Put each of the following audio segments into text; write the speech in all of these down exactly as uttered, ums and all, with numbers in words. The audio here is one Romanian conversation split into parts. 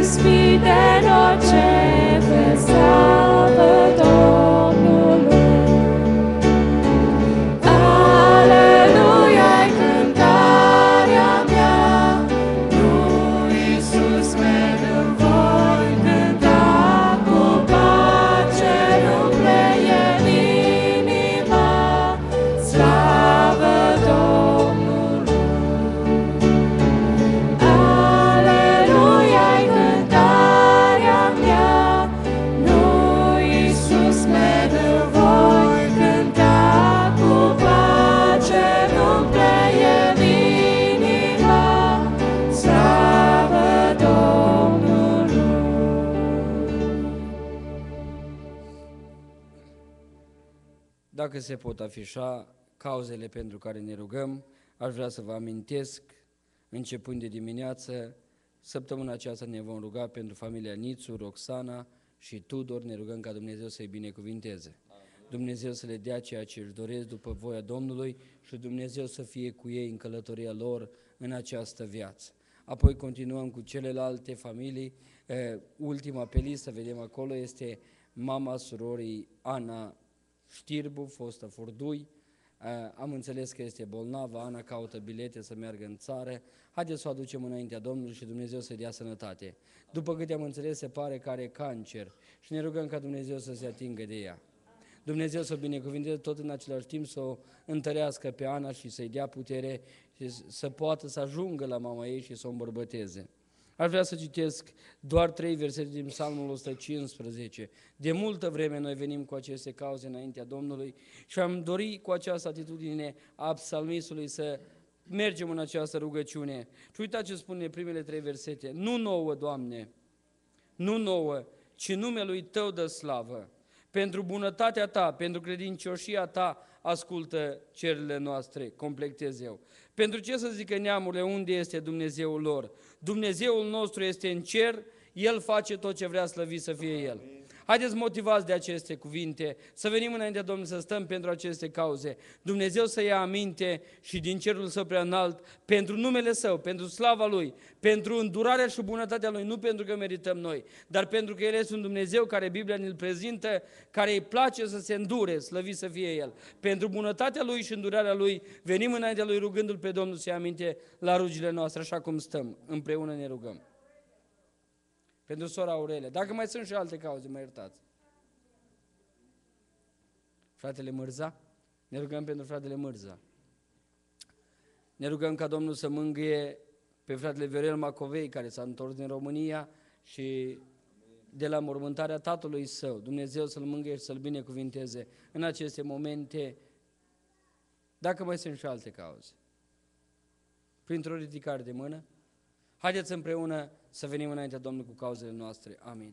ispite noceve, slavă Domnului. Aleluia-i cântarea mea, lui Iisus mereu voi cânta, cu pace umple el inima, slavă Domnului. Aleluia-i cântarea mea, lui Iisus mereu voi cânta, cu pace umple el inima, slavă Domnului. Dacă se pot afișa cauzele pentru care ne rugăm, aș vrea să vă amintesc, începând de dimineață, săptămâna aceasta ne vom ruga pentru familia Nițu, Roxana și Tudor, ne rugăm ca Dumnezeu să-i binecuvinteze. Dumnezeu să le dea ceea ce își doresc după voia Domnului și Dumnezeu să fie cu ei în călătoria lor în această viață. Apoi continuăm cu celelalte familii. Eh, ultima pe listă, vedem acolo, este mama surorii Ana Știrbu, fostă Furdui. Uh, am înțeles că este bolnavă, Ana caută bilete să meargă în țară. Haideți să o aducem înaintea Domnului și Dumnezeu să-i dea sănătate. După câte am înțeles, se pare că are cancer și ne rugăm ca Dumnezeu să se atingă de ea. Dumnezeu să o binecuvânteze, tot în același timp să o întărească pe Ana și să-i dea putere și să poată să ajungă la mama ei și să o îmbărbăteze. Aș vrea să citesc doar trei versete din Psalmul o sută cincisprezece. De multă vreme noi venim cu aceste cauze înaintea Domnului și am dorit cu această atitudine a psalmistului să mergem în această rugăciune. Și uitați ce spune primele trei versete. Nu nouă, Doamne, nu nouă, ci numelui Tău dă slavă. Pentru bunătatea Ta, pentru credincioșia Ta, ascultă cererile noastre, completez eu. Pentru ce să zică neamurile unde este Dumnezeul lor? Dumnezeul nostru este în cer, El face tot ce vrea, slăvit să fie El. Haideți motivați de aceste cuvinte, să venim înaintea Domnului, să stăm pentru aceste cauze. Dumnezeu să ia aminte și din cerul Său prea înalt, pentru numele Său, pentru slava Lui, pentru îndurarea și bunătatea Lui, nu pentru că merităm noi, dar pentru că El este un Dumnezeu care Biblia ne-l prezintă, care îi place să se îndure, slăvit să fie El. Pentru bunătatea Lui și îndurarea Lui, venim înaintea Lui rugându-L pe Domnul să ia aminte la rugile noastre, așa cum stăm, împreună ne rugăm. Pentru sora Aurelia. Dacă mai sunt și alte cauze, mă iertați. Fratele Mârza? Ne rugăm pentru fratele Mârza. Ne rugăm ca Domnul să mângâie pe fratele Viorel Macovei, care s-a întors din România și de la mormântarea tatălui său. Dumnezeu să-l mângâie și să-l binecuvinteze în aceste momente. Dacă mai sunt și alte cauze. Printr-o ridicare de mână, haideți împreună să venim înaintea Domnului cu cauzele noastre. Amin.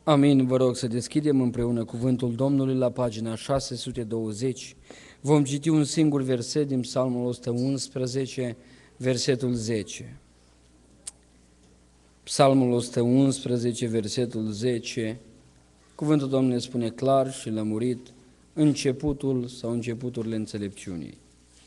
Amin. Vă rog să deschidem împreună cuvântul Domnului la pagina șase sute douăzeci. Vom citi un singur verset din Psalmul o sută unsprezece, versetul zece. Psalmul o sută unsprezece, versetul zece. Cuvântul Domnului spune clar și lămurit: începutul sau începuturile înțelepciunii.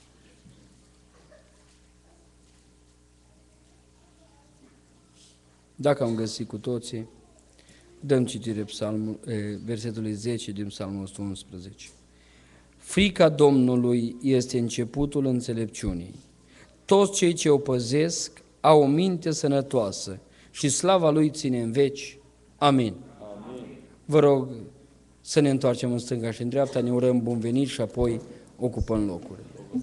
Dacă am găsit cu toții, dăm citire psalmul, versetului zece din Psalmul o sută unsprezece. Frica Domnului este începutul înțelepciunii. Toți cei ce o păzesc au o minte sănătoasă și slava Lui ține în veci. Amin. Amin. Vă rog să ne întoarcem în stânga și în dreapta, ne urăm bun venit și apoi ocupăm locurile.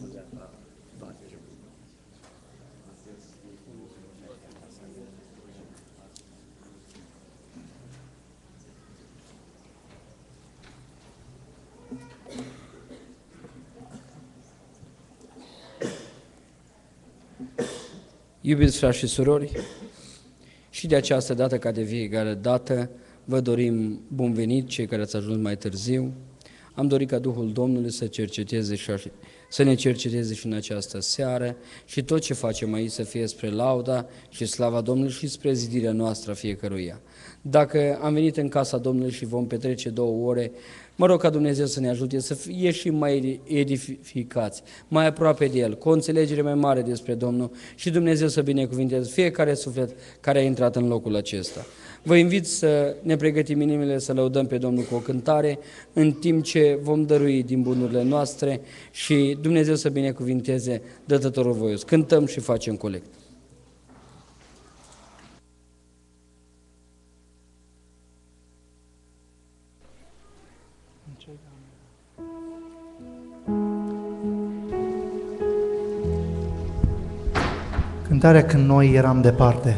Iubiți frați și surori, și de această dată, ca de fiecare dată, vă dorim bun venit, cei care ați ajuns mai târziu. Am dorit ca Duhul Domnului să, cerceteze și să ne cerceteze și în această seară și tot ce facem aici să fie spre lauda și slava Domnului și spre zidirea noastră a fiecăruia. Dacă am venit în casa Domnului și vom petrece două ore, mă rog ca Dumnezeu să ne ajute să ieșim mai edificați, mai aproape de El, cu o înțelegere mai mare despre Domnul și Dumnezeu să binecuvinteze fiecare suflet care a intrat în locul acesta. Vă invit să ne pregătim inimile să lăudăm pe Domnul cu o cântare, în timp ce vom dărui din bunurile noastre și Dumnezeu să binecuvinteze dătătorul voios. Cântăm și facem colect. Cântarea Când noi eram departe.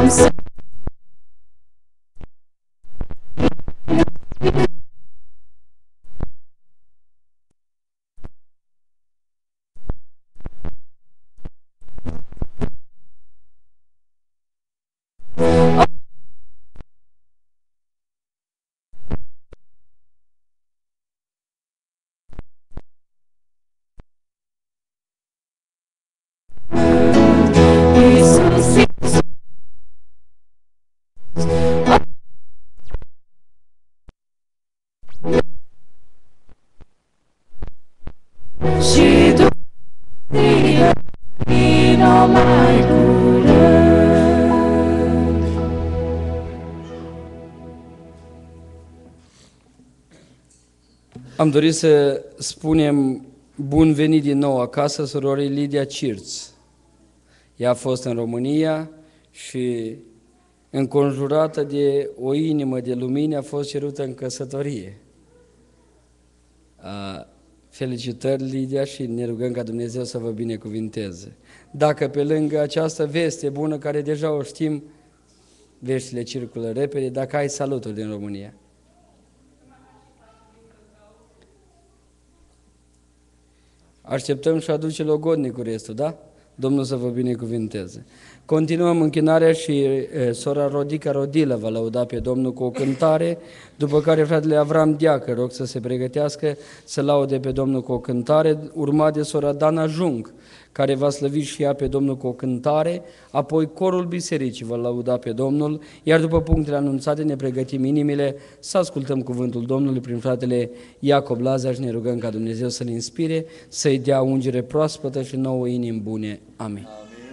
Și Dumnezeu vino mai curând. Am dorit să spunem bun venit din nou acasă surorii Lidia Cirț. Ea a fost în România și înconjurată de o inimă de lumină a fost cerută în căsătorie. Felicitări, Lidia, și ne rugăm ca Dumnezeu să vă binecuvinteze. Dacă pe lângă această veste bună, care deja o știm, veștile circulă repede, dacă ai saluturi din România. Așteptăm și aduce logodnicul restul, da? Domnul să vă binecuvinteze. Continuăm închinarea și e, sora Rodica Rodilă va lăuda pe Domnul cu o cântare, după care fratele Avram Deacă rog să se pregătească să laude pe Domnul cu o cântare, urmat de sora Dana Jung, care va slăvi și ea pe Domnul cu o cântare, apoi corul bisericii va lăuda pe Domnul, iar după punctele anunțate ne pregătim inimile să ascultăm cuvântul Domnului prin fratele Iacob Lazar și ne rugăm ca Dumnezeu să-l inspire, să-i dea ungere proaspătă și nouă inimi bune. Amin.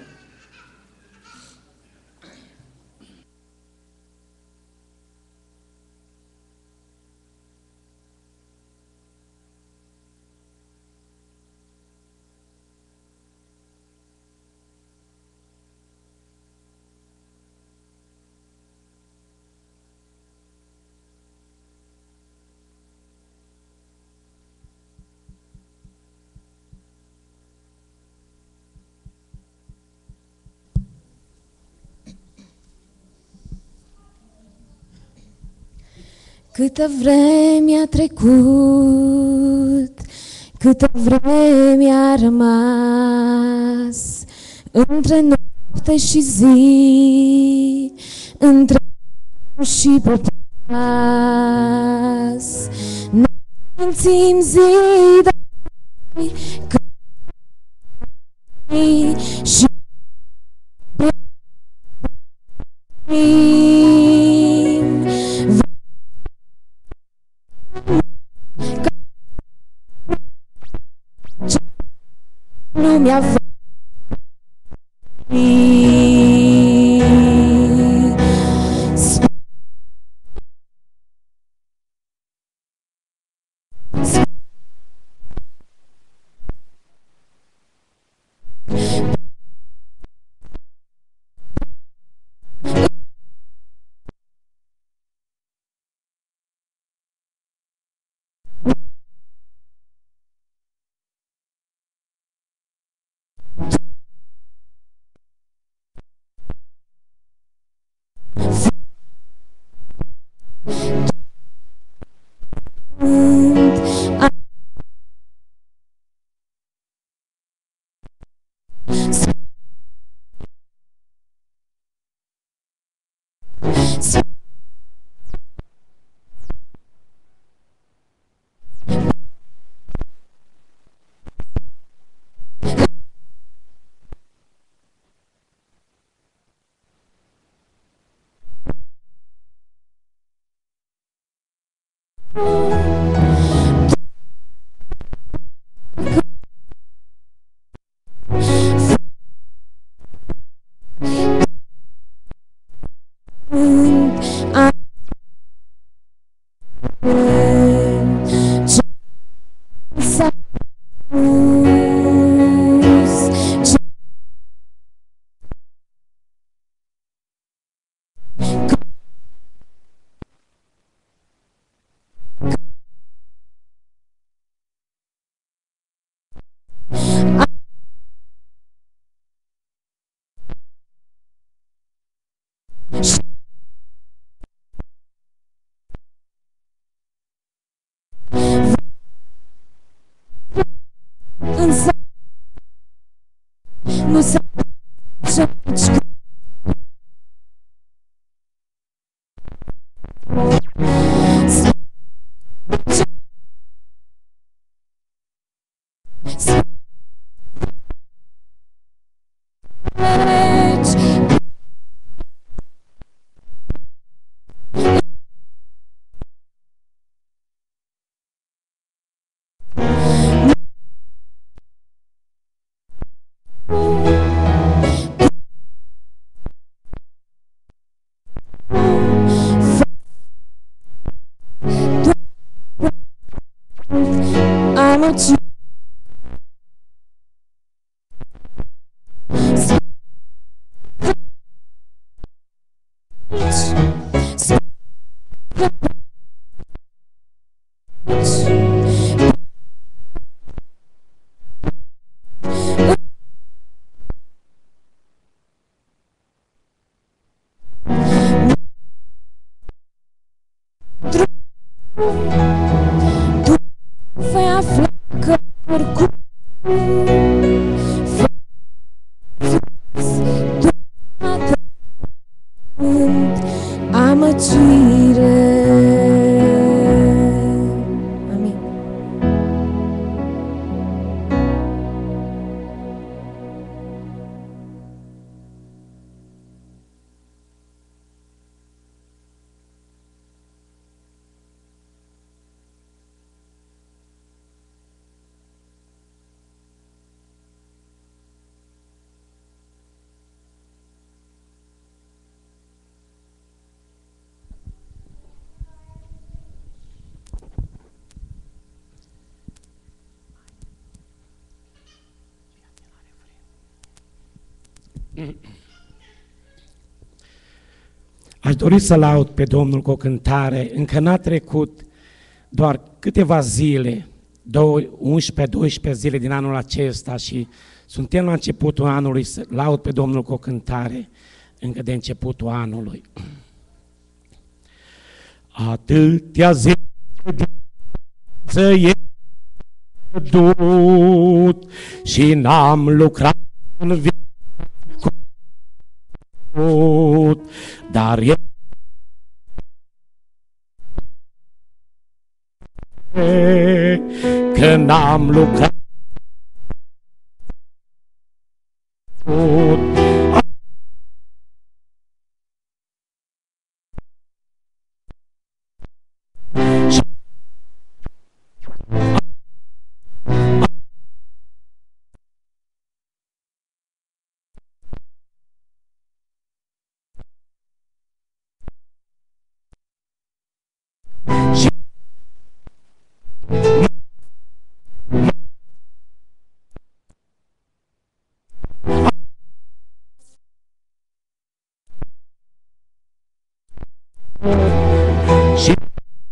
Câtă vreme a trecut, câtă vreme a rămas între noapte și zi, între și popas. Noi simțim zi de și lumea va însă nu se face nici când amăciune vei afla că oricum toată amăcire. Amin. Aș dori să laud pe Domnul cu o cântare. Încă n-a trecut doar câteva zile, unsprezece doisprezece zile din anul acesta și suntem la începutul anului, să laud pe Domnul cu o cântare încă de începutul anului. Atâtea zile să e pierdut și n-am lucrat în viață, dar e că n-am lucrat și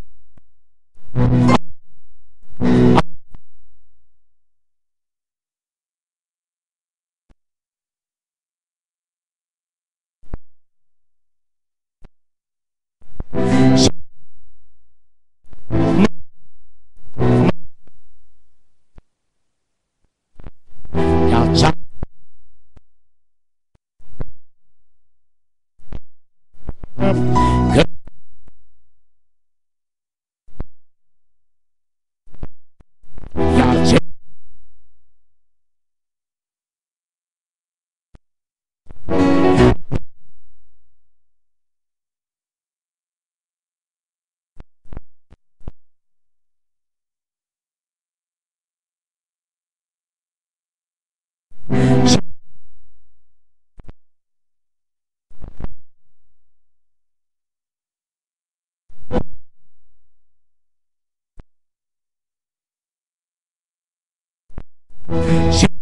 și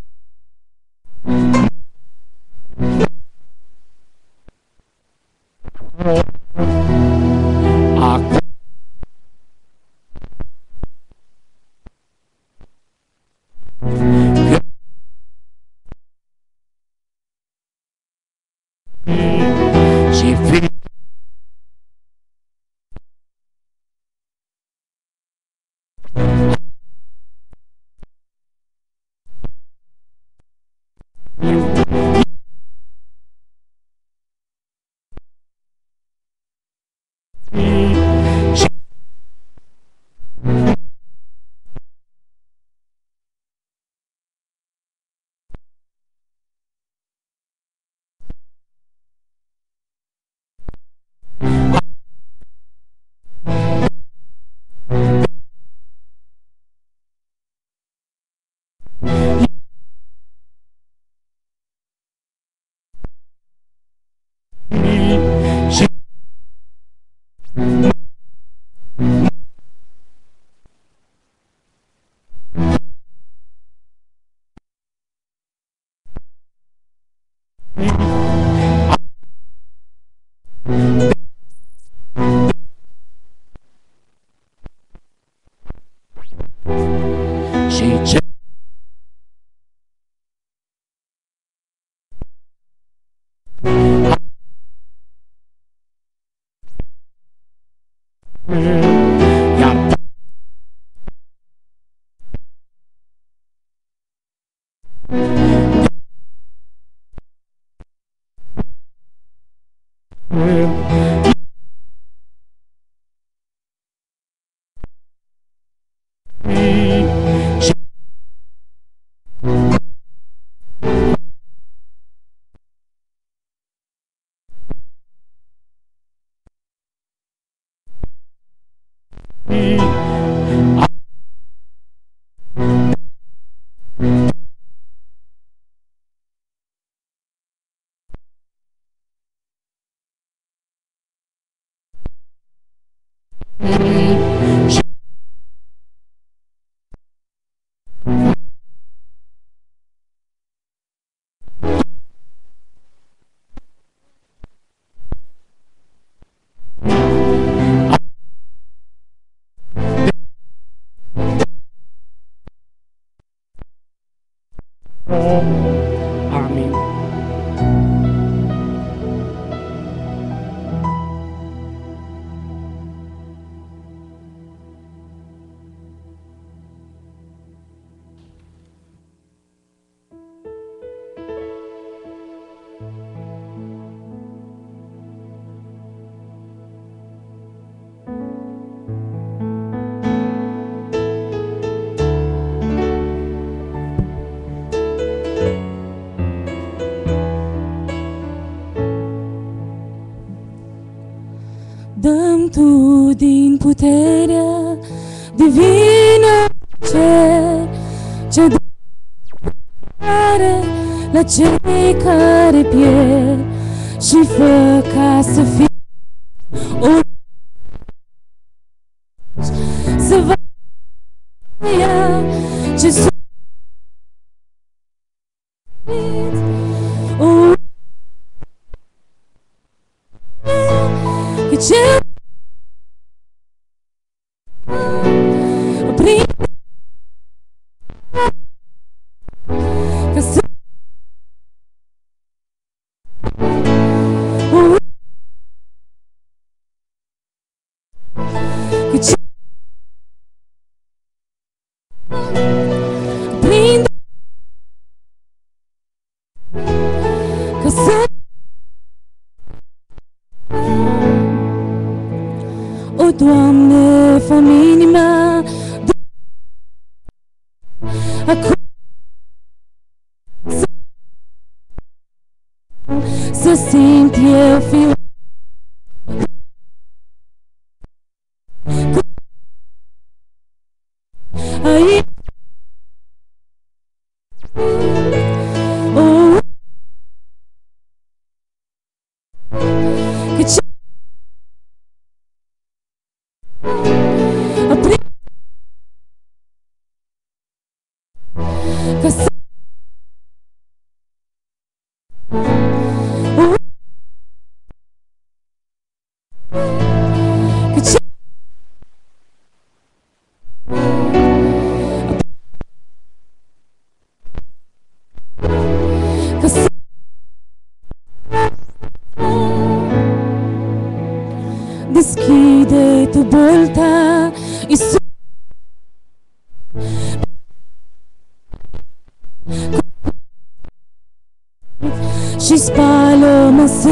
acum Și ce iar amin. Dăm Tu din puterea divină cer, ce dare la cei care pierd și fă ca să fie o să va ea ce sunt o că ce prin că să o că ce prin că să o, Doamne, fă-mi inima acum să, să simt eu fiu aici o că ce apri că să o că ce că să deschide Tu bolta, Iisus, și spală-mă să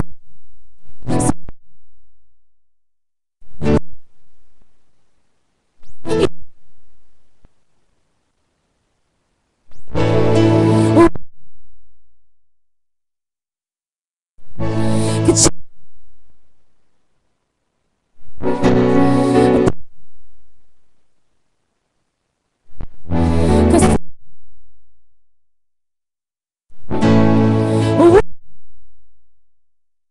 că ce că să o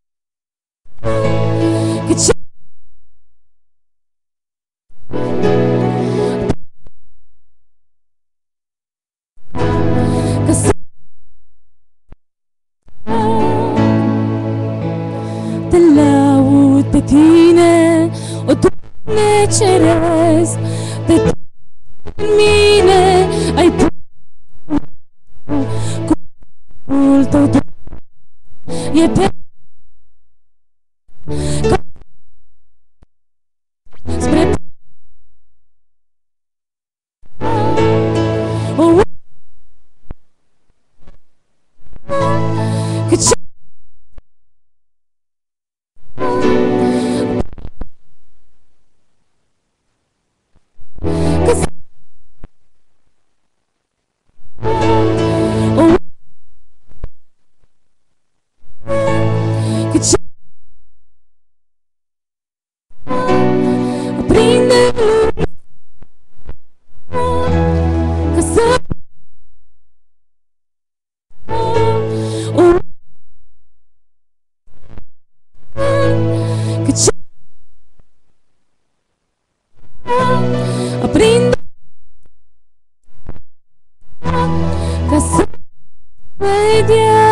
tine, o Doamne ceresc, de tine în mine ai pus cuvântul tău, Doamne, e pe spre o cât ce aprinde ca să vedea.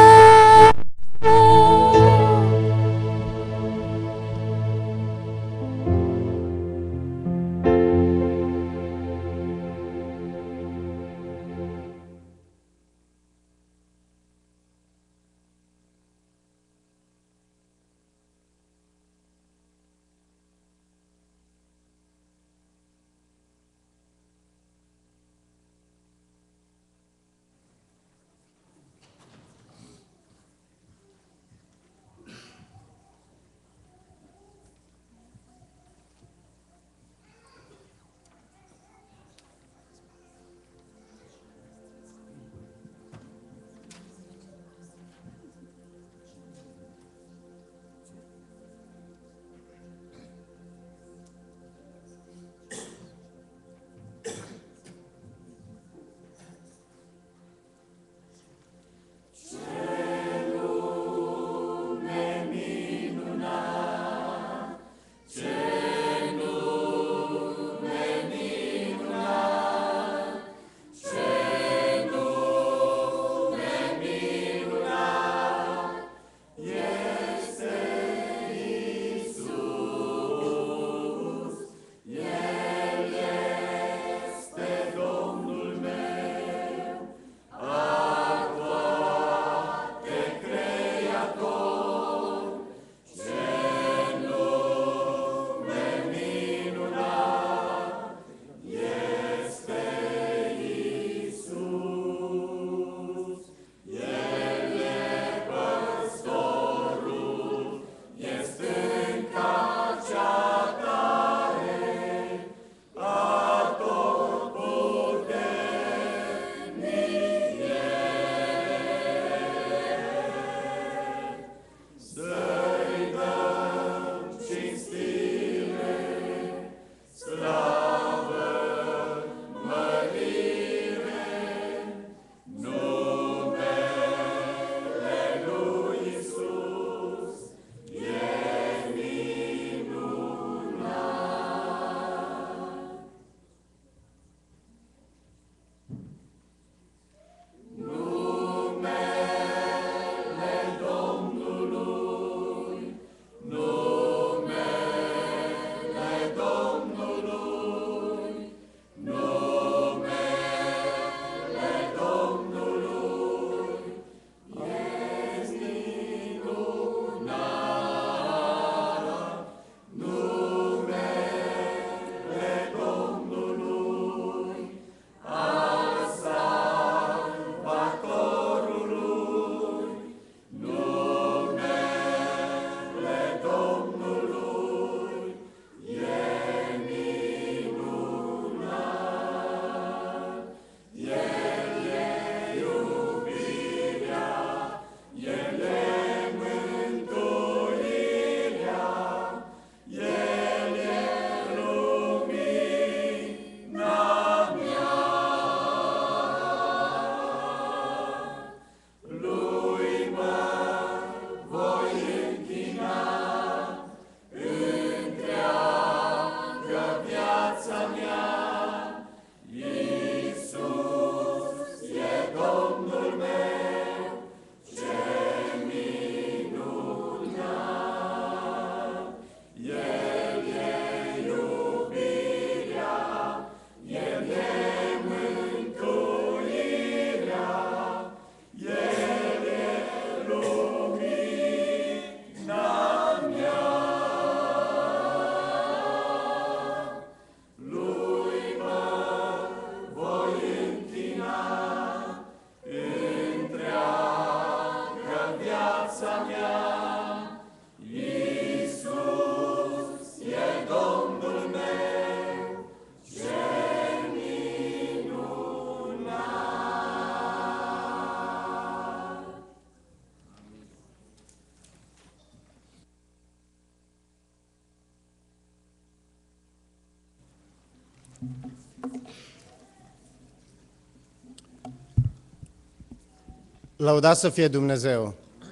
Lăudat să fie Dumnezeu!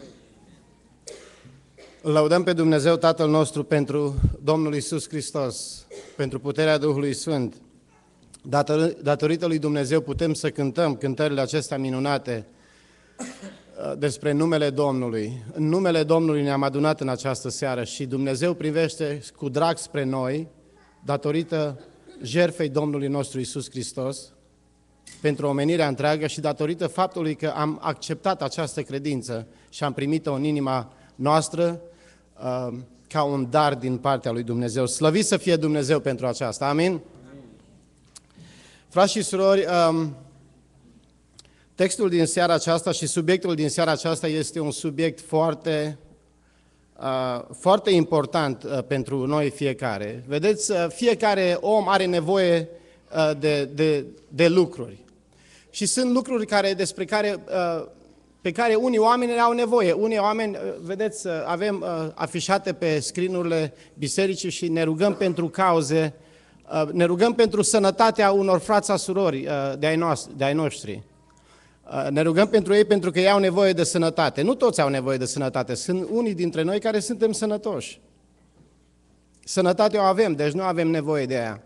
Îl lăudăm pe Dumnezeu Tatăl nostru pentru Domnul Iisus Hristos, pentru puterea Duhului Sfânt. Dator, datorită lui Dumnezeu putem să cântăm cântările acestea minunate despre numele Domnului. În numele Domnului ne-am adunat în această seară și Dumnezeu privește cu drag spre noi, datorită jertfei Domnului nostru Iisus Hristos, pentru omenirea întreagă și datorită faptului că am acceptat această credință și am primit-o în inima noastră uh, ca un dar din partea lui Dumnezeu. Slăvit să fie Dumnezeu pentru aceasta. Amin? Amin. Frați și surori, um, textul din seara aceasta și subiectul din seara aceasta este un subiect foarte, uh, foarte important uh, pentru noi fiecare. Vedeți, uh, fiecare om are nevoie uh, de, de, de lucruri. Și sunt lucruri care, despre care, pe care unii oameni au nevoie. Unii oameni, vedeți, avem afișate pe screen-urile bisericii și ne rugăm pentru cauze, ne rugăm pentru sănătatea unor frați și surori de ai, noastre, de ai noștri. Ne rugăm pentru ei pentru că ei au nevoie de sănătate. Nu toți au nevoie de sănătate, sunt unii dintre noi care suntem sănătoși. Sănătatea o avem, deci nu avem nevoie de ea.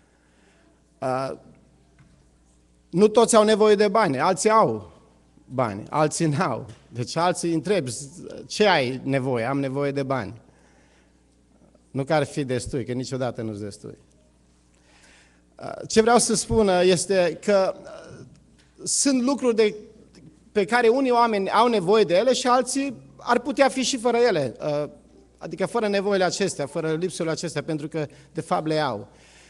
Nu toți au nevoie de bani, alții au bani, alții n-au. Deci alții întrebi, ce ai nevoie? Am nevoie de bani. Nu că ar fi destui, că niciodată nu-s destui. Ce vreau să spun este că sunt lucruri de, pe care unii oameni au nevoie de ele și alții ar putea fi și fără ele. Adică fără nevoile acestea, fără lipsurile acestea, pentru că de fapt le au.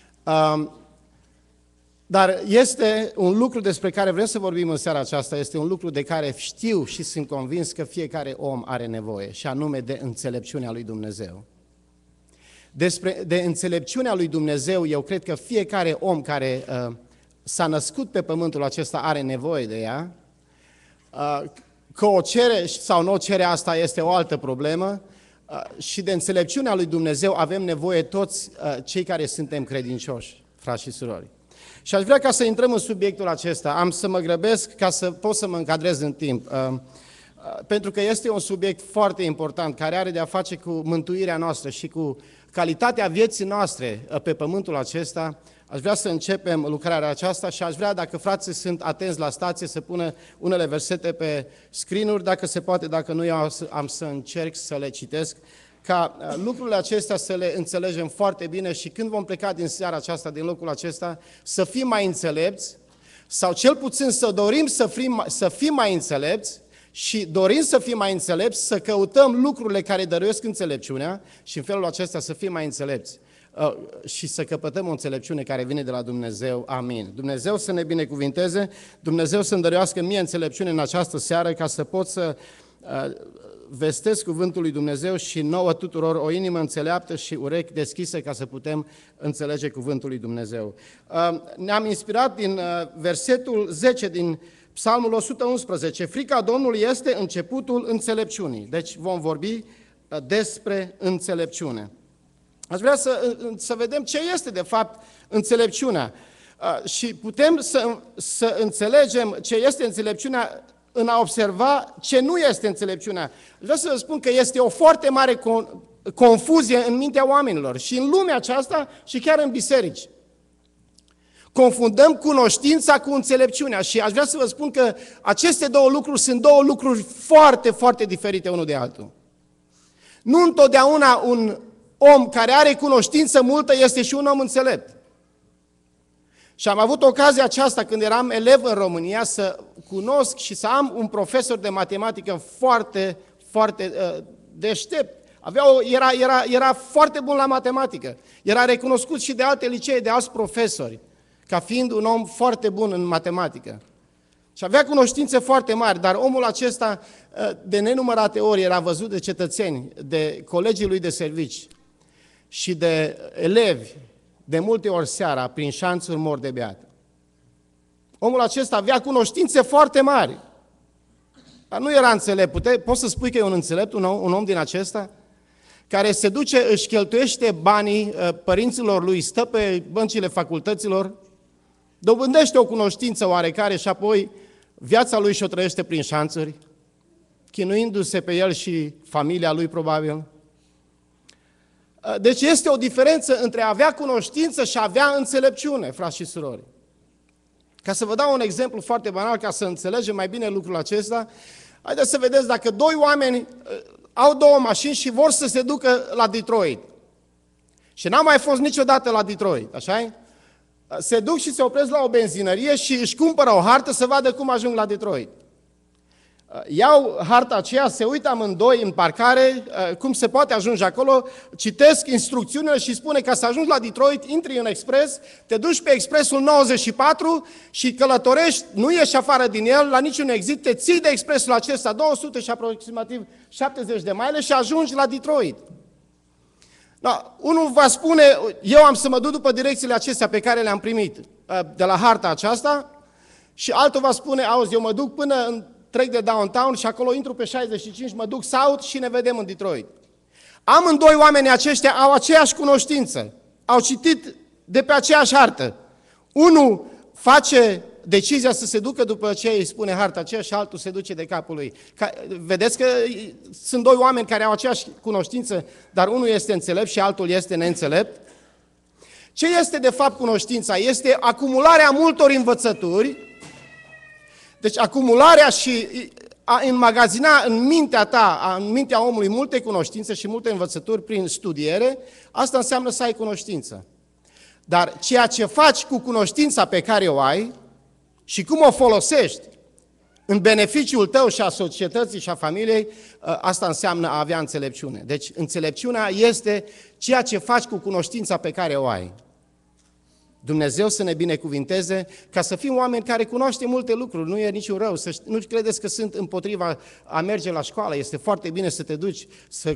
Dar este un lucru despre care vrem să vorbim în seara aceasta, este un lucru de care știu și sunt convins că fiecare om are nevoie, și anume de înțelepciunea lui Dumnezeu. Despre, de înțelepciunea lui Dumnezeu, eu cred că fiecare om care uh, s-a născut pe pământul acesta are nevoie de ea. Uh, că o cere sau nu o cere, asta este o altă problemă. Uh, și de înțelepciunea lui Dumnezeu avem nevoie toți uh, cei care suntem credincioși, frați și surori. Și aș vrea ca să intrăm în subiectul acesta, am să mă grăbesc ca să pot să mă încadrez în timp, uh, uh, pentru că este un subiect foarte important, care are de-a face cu mântuirea noastră și cu calitatea vieții noastre uh, pe pământul acesta. Aș vrea să începem lucrarea aceasta și aș vrea, dacă frații sunt atenți la stație, să pună unele versete pe screen-uri, dacă se poate, dacă nu, eu am să încerc să le citesc, ca lucrurile acestea să le înțelegem foarte bine și când vom pleca din seara aceasta, din locul acesta, să fim mai înțelepți, sau cel puțin să dorim să fim, să fim mai înțelepți și dorim să fim mai înțelepți, să căutăm lucrurile care dăruiesc înțelepciunea și în felul acesta să fim mai înțelepți uh, și să căpătăm o înțelepciune care vine de la Dumnezeu. Amin. Dumnezeu să ne binecuvinteze, Dumnezeu să-mi dăruiască mie înțelepciune în această seară ca să pot să uh, vestesc cuvântul lui Dumnezeu și nouă tuturor o inimă înțeleaptă și urechi deschise ca să putem înțelege cuvântul lui Dumnezeu. Ne-am inspirat din versetul zece din Psalmul o sută unsprezece. Frica Domnului este începutul înțelepciunii. Deci vom vorbi despre înțelepciune. Aș vrea să, să vedem ce este de fapt înțelepciunea. Și putem să, să înțelegem ce este înțelepciunea în a observa ce nu este înțelepciunea. Vreau să vă spun că este o foarte mare confuzie în mintea oamenilor și în lumea aceasta și chiar în biserici. Confundăm cunoștința cu înțelepciunea și aș vrea să vă spun că aceste două lucruri sunt două lucruri foarte, foarte diferite unul de altul. Nu întotdeauna un om care are cunoștință multă este și un om înțelept. Și am avut ocazia aceasta când eram elev în România să cunosc și să am un profesor de matematică foarte, foarte uh, deștept. Avea o, era, era, era foarte bun la matematică. Era recunoscut și de alte licee, de alți profesori, ca fiind un om foarte bun în matematică. Și avea cunoștințe foarte mari, dar omul acesta uh, de nenumărate ori era văzut de cetățeni, de colegii lui de servici și de elevi, de multe ori seara, prin șanțuri mor de beat. Omul acesta avea cunoștințe foarte mari, dar nu era înțelept. Pute, poți să spui că e un înțelept, un om, un om din acesta? care se duce, își cheltuiește banii părinților lui, stă pe băncile facultăților, dobândește o cunoștință oarecare și apoi viața lui și-o trăiește prin șanțuri, chinuindu-se pe el și familia lui probabil. Deci este o diferență între a avea cunoștință și a avea înțelepciune, frați și surori. Ca să vă dau un exemplu foarte banal, ca să înțelegem mai bine lucrul acesta, haideți să vedeți dacă doi oameni au două mașini și vor să se ducă la Detroit. Și n-au mai fost niciodată la Detroit, așa-i? Se duc și se opresc la o benzinărie și își cumpără o hartă să vadă cum ajung la Detroit. Iau harta aceea, se uită amândoi în parcare, cum se poate ajunge acolo, citesc instrucțiunile și spune ca să ajungi la Detroit, intri în expres, te duci pe expresul nouăzeci și patru și călătorești, nu ieși afară din el, la niciun exit, te ții de expresul acesta două sute și aproximativ șaptezeci de mile și ajungi la Detroit. Da, unul va spune, eu am să mă duc după direcțiile acestea pe care le-am primit de la harta aceasta și altul va spune, auzi, eu mă duc până în trec de downtown și acolo intru pe șaizeci și cinci, mă duc south și ne vedem în Detroit. Amândoi oamenii aceștia au aceeași cunoștință, au citit de pe aceeași hartă. Unul face decizia să se ducă după ce îi spune harta aceea și altul se duce de capul lui. Vedeți că sunt doi oameni care au aceeași cunoștință, dar unul este înțelept și altul este neînțelept. Ce este de fapt cunoștința? Este acumularea multor învățături. Deci acumularea și a înmagazina în mintea ta, în mintea omului, multe cunoștințe și multe învățături prin studiere, asta înseamnă să ai cunoștință. Dar ceea ce faci cu cunoștința pe care o ai și cum o folosești în beneficiul tău și a societății și a familiei, asta înseamnă a avea înțelepciune. Deci înțelepciunea este ceea ce faci cu cunoștința pe care o ai. Dumnezeu să ne binecuvinteze ca să fim oameni care cunoaștem multe lucruri, nu e niciun rău, să, nu credeți că sunt împotriva a merge la școală, este foarte bine să te duci să,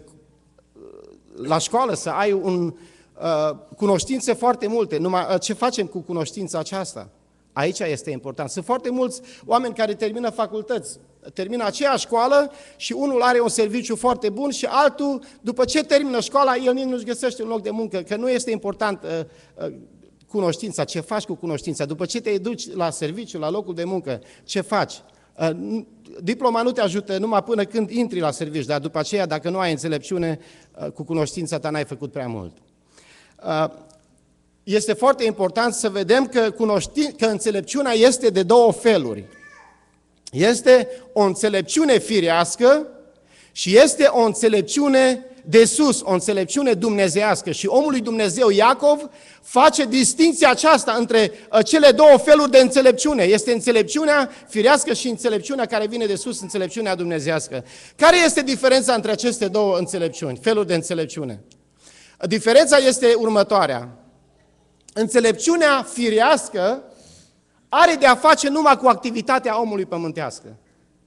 la școală, să ai un, uh, cunoștințe foarte multe, numai uh, ce facem cu cunoștința aceasta? Aici este important. Sunt foarte mulți oameni care termină facultăți, termină aceeași școală și unul are un serviciu foarte bun și altul, după ce termină școala, el nici nu-și găsește un loc de muncă, că nu este important uh, uh, cunoștința, ce faci cu cunoștința, după ce te duci la serviciu, la locul de muncă, ce faci? Diploma nu te ajută numai până când intri la serviciu, dar după aceea, dacă nu ai înțelepciune, cu cunoștința ta n-ai făcut prea mult. Este foarte important să vedem că, cunoștin- că înțelepciunea este de două feluri. Este o înțelepciune firească și este o înțelepciune de sus, o înțelepciune dumnezeiască. Și omul lui Dumnezeu, Iacov, face distinția aceasta între cele două feluri de înțelepciune. Este înțelepciunea firească și înțelepciunea care vine de sus, înțelepciunea dumnezeiască. Care este diferența între aceste două înțelepciuni, feluri de înțelepciune? Diferența este următoarea. Înțelepciunea firească are de a face numai cu activitatea omului pământească.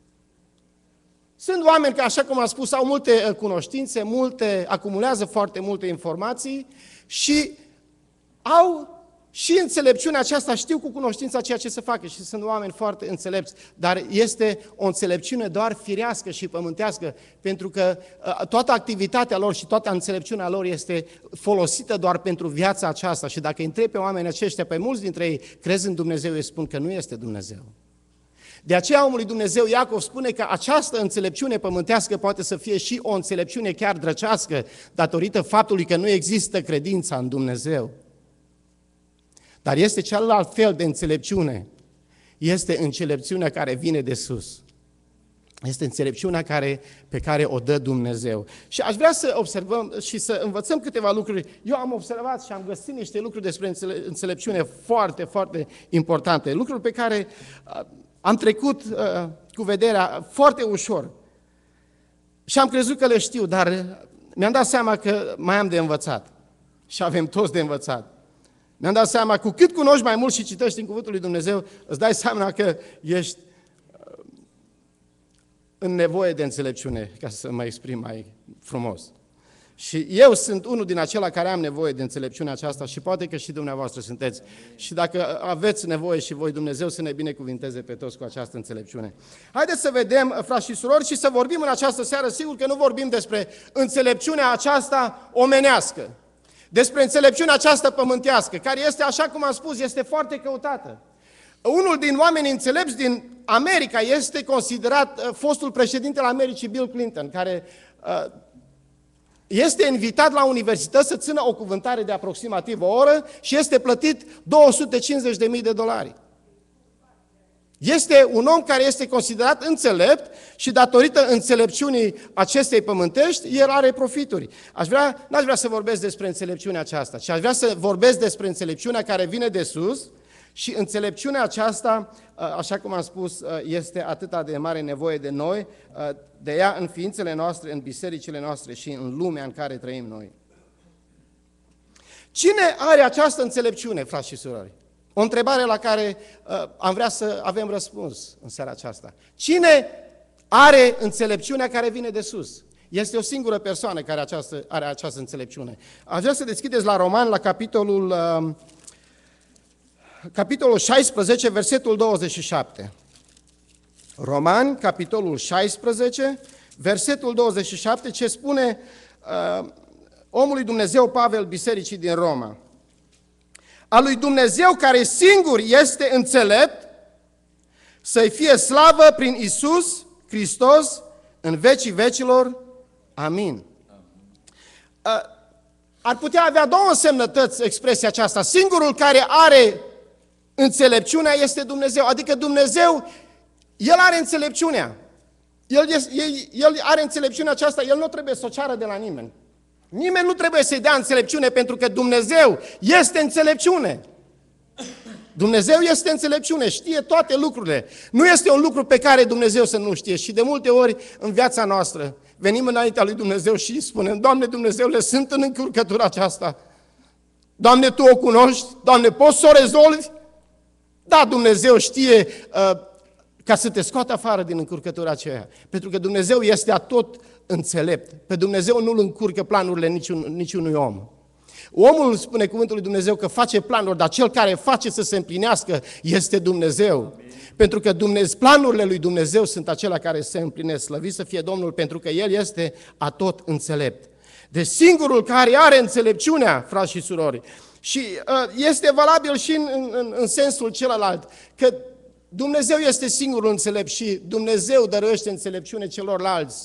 Sunt oameni care, așa cum am spus, au multe cunoștințe, multe, acumulează foarte multe informații și au și înțelepciunea aceasta, știu cu cunoștința ceea ce să facă și sunt oameni foarte înțelepți, dar este o înțelepciune doar firească și pământească, pentru că toată activitatea lor și toată înțelepciunea lor este folosită doar pentru viața aceasta și dacă întrebi pe oamenii aceștia, pe mulți dintre ei crezi în Dumnezeu, îi spun că nu este Dumnezeu. De aceea omul lui Dumnezeu Iacov spune că această înțelepciune pământească poate să fie și o înțelepciune chiar drăcească, datorită faptului că nu există credința în Dumnezeu. Dar este celălalt fel de înțelepciune, este înțelepciunea care vine de sus. Este înțelepciunea care, pe care o dă Dumnezeu. Și aș vrea să observăm și să învățăm câteva lucruri. Eu am observat și am găsit niște lucruri despre înțelepciune foarte, foarte importante. Lucruri pe care am trecut uh, cu vederea foarte ușor. Și am crezut că le știu, dar mi-am dat seama că mai am de învățat. Și avem toți de învățat. Mi-am dat seama, cu cât cunoști mai mult și citești în Cuvântul lui Dumnezeu, îți dai seama că ești uh, în nevoie de înțelepciune, ca să mă exprim mai frumos. Și eu sunt unul din acela care am nevoie de înțelepciunea aceasta și poate că și dumneavoastră sunteți. Și dacă aveți nevoie și voi, Dumnezeu să ne binecuvinteze pe toți cu această înțelepciune. Haideți să vedem, frați și surori, și să vorbim în această seară, sigur că nu vorbim despre înțelepciunea aceasta omenească, despre înțelepciunea aceasta pământească, care este, așa cum am spus, este foarte căutată. Unul din oamenii înțelepți din America este considerat uh, fostul președinte al Americii, Bill Clinton, care uh, este invitat la universități să țină o cuvântare de aproximativ o oră și este plătit două sute cincizeci de mii de dolari. Este un om care este considerat înțelept și datorită înțelepciunii acestei pământești, el are profituri. Aș vrea, n-aș vrea să vorbesc despre înțelepciunea aceasta, ci aș vrea să vorbesc despre înțelepciunea care vine de sus și înțelepciunea aceasta, așa cum am spus, este atât de mare nevoie de noi, de ea în ființele noastre, în bisericile noastre și în lumea în care trăim noi. Cine are această înțelepciune, frați și surori? O întrebare la care uh, am vrea să avem răspuns în seara aceasta. Cine are înțelepciunea care vine de sus? Este o singură persoană care această, are această înțelepciune. Aș vrea să deschideți la Roman, la capitolul, uh, capitolul șaisprezece, versetul douăzeci și șapte. Roman, capitolul șaisprezece, versetul douăzeci și șapte, ce spune uh, omului Dumnezeu Pavel bisericii din Roma. A lui Dumnezeu care singur este înțelept, să-i fie slavă prin Iisus Hristos în vecii vecilor. Amin. Ar putea avea două însemnătăți expresia aceasta. Singurul care are înțelepciunea este Dumnezeu, adică Dumnezeu, El are înțelepciunea. El, el, el are înțelepciunea aceasta, El nu trebuie să o ceară de la nimeni. Nimeni nu trebuie să-i dea înțelepciune, pentru că Dumnezeu este înțelepciune. Dumnezeu este înțelepciune, știe toate lucrurile. Nu este un lucru pe care Dumnezeu să nu știe. Și de multe ori în viața noastră venim înaintea lui Dumnezeu și spunem: Doamne Dumnezeule, sunt în încurcătura aceasta. Doamne, Tu o cunoști? Doamne, poți să o rezolvi? Da, Dumnezeu știe uh, ca să te scoată afară din încurcătura aceea. Pentru că Dumnezeu este atot înțelept. Pe Dumnezeu nu-L încurcă planurile niciun, niciunui om. Omul, spune cuvântul lui Dumnezeu, că face planuri, dar cel care face să se împlinească este Dumnezeu. Amin. Pentru că Dumnezeu, planurile lui Dumnezeu sunt acelea care se împlinesc. Slăvit să fie Domnul, pentru că El este atot înțelept. Deci singurul care are înțelepciunea, frați și surori, și uh, este valabil și în, în, în sensul celălalt, că Dumnezeu este singurul înțelept și Dumnezeu dăruiește înțelepciune celorlalți.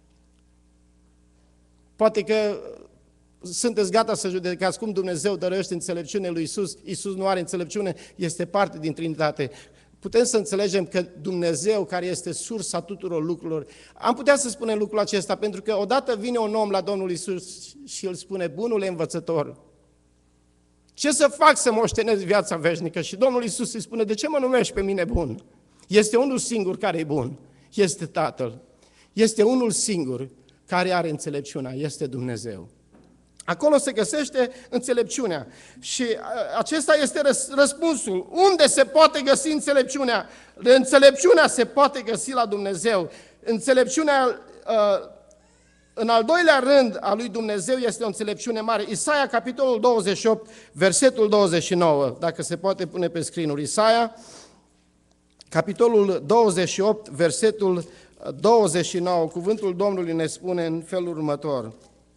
Poate că sunteți gata să judecați cum Dumnezeu dăruiește înțelepciune lui Iisus. Iisus nu are înțelepciune, este parte din Trinitate. Putem să înțelegem că Dumnezeu, care este sursa tuturor lucrurilor, am putea să spunem lucrul acesta, pentru că odată vine un om la Domnul Iisus și îl spune: Bunule învățător, ce să fac să moștenesc viața veșnică? Și Domnul Iisus îi spune: de ce mă numești pe mine bun? Este unul singur care e bun, este Tatăl. Este unul singur care are înțelepciunea, este Dumnezeu. Acolo se găsește înțelepciunea și acesta este răspunsul. Unde se poate găsi înțelepciunea? Înțelepciunea se poate găsi la Dumnezeu. Înțelepciunea, în al doilea rând, a lui Dumnezeu este o înțelepciune mare. Isaia, capitolul douăzeci și opt, versetul douăzeci și nouă, dacă se poate pune pe screen-uri. Isaia, capitolul douăzeci și opt, versetul douăzeci și nouă, cuvântul Domnului ne spune în felul următor.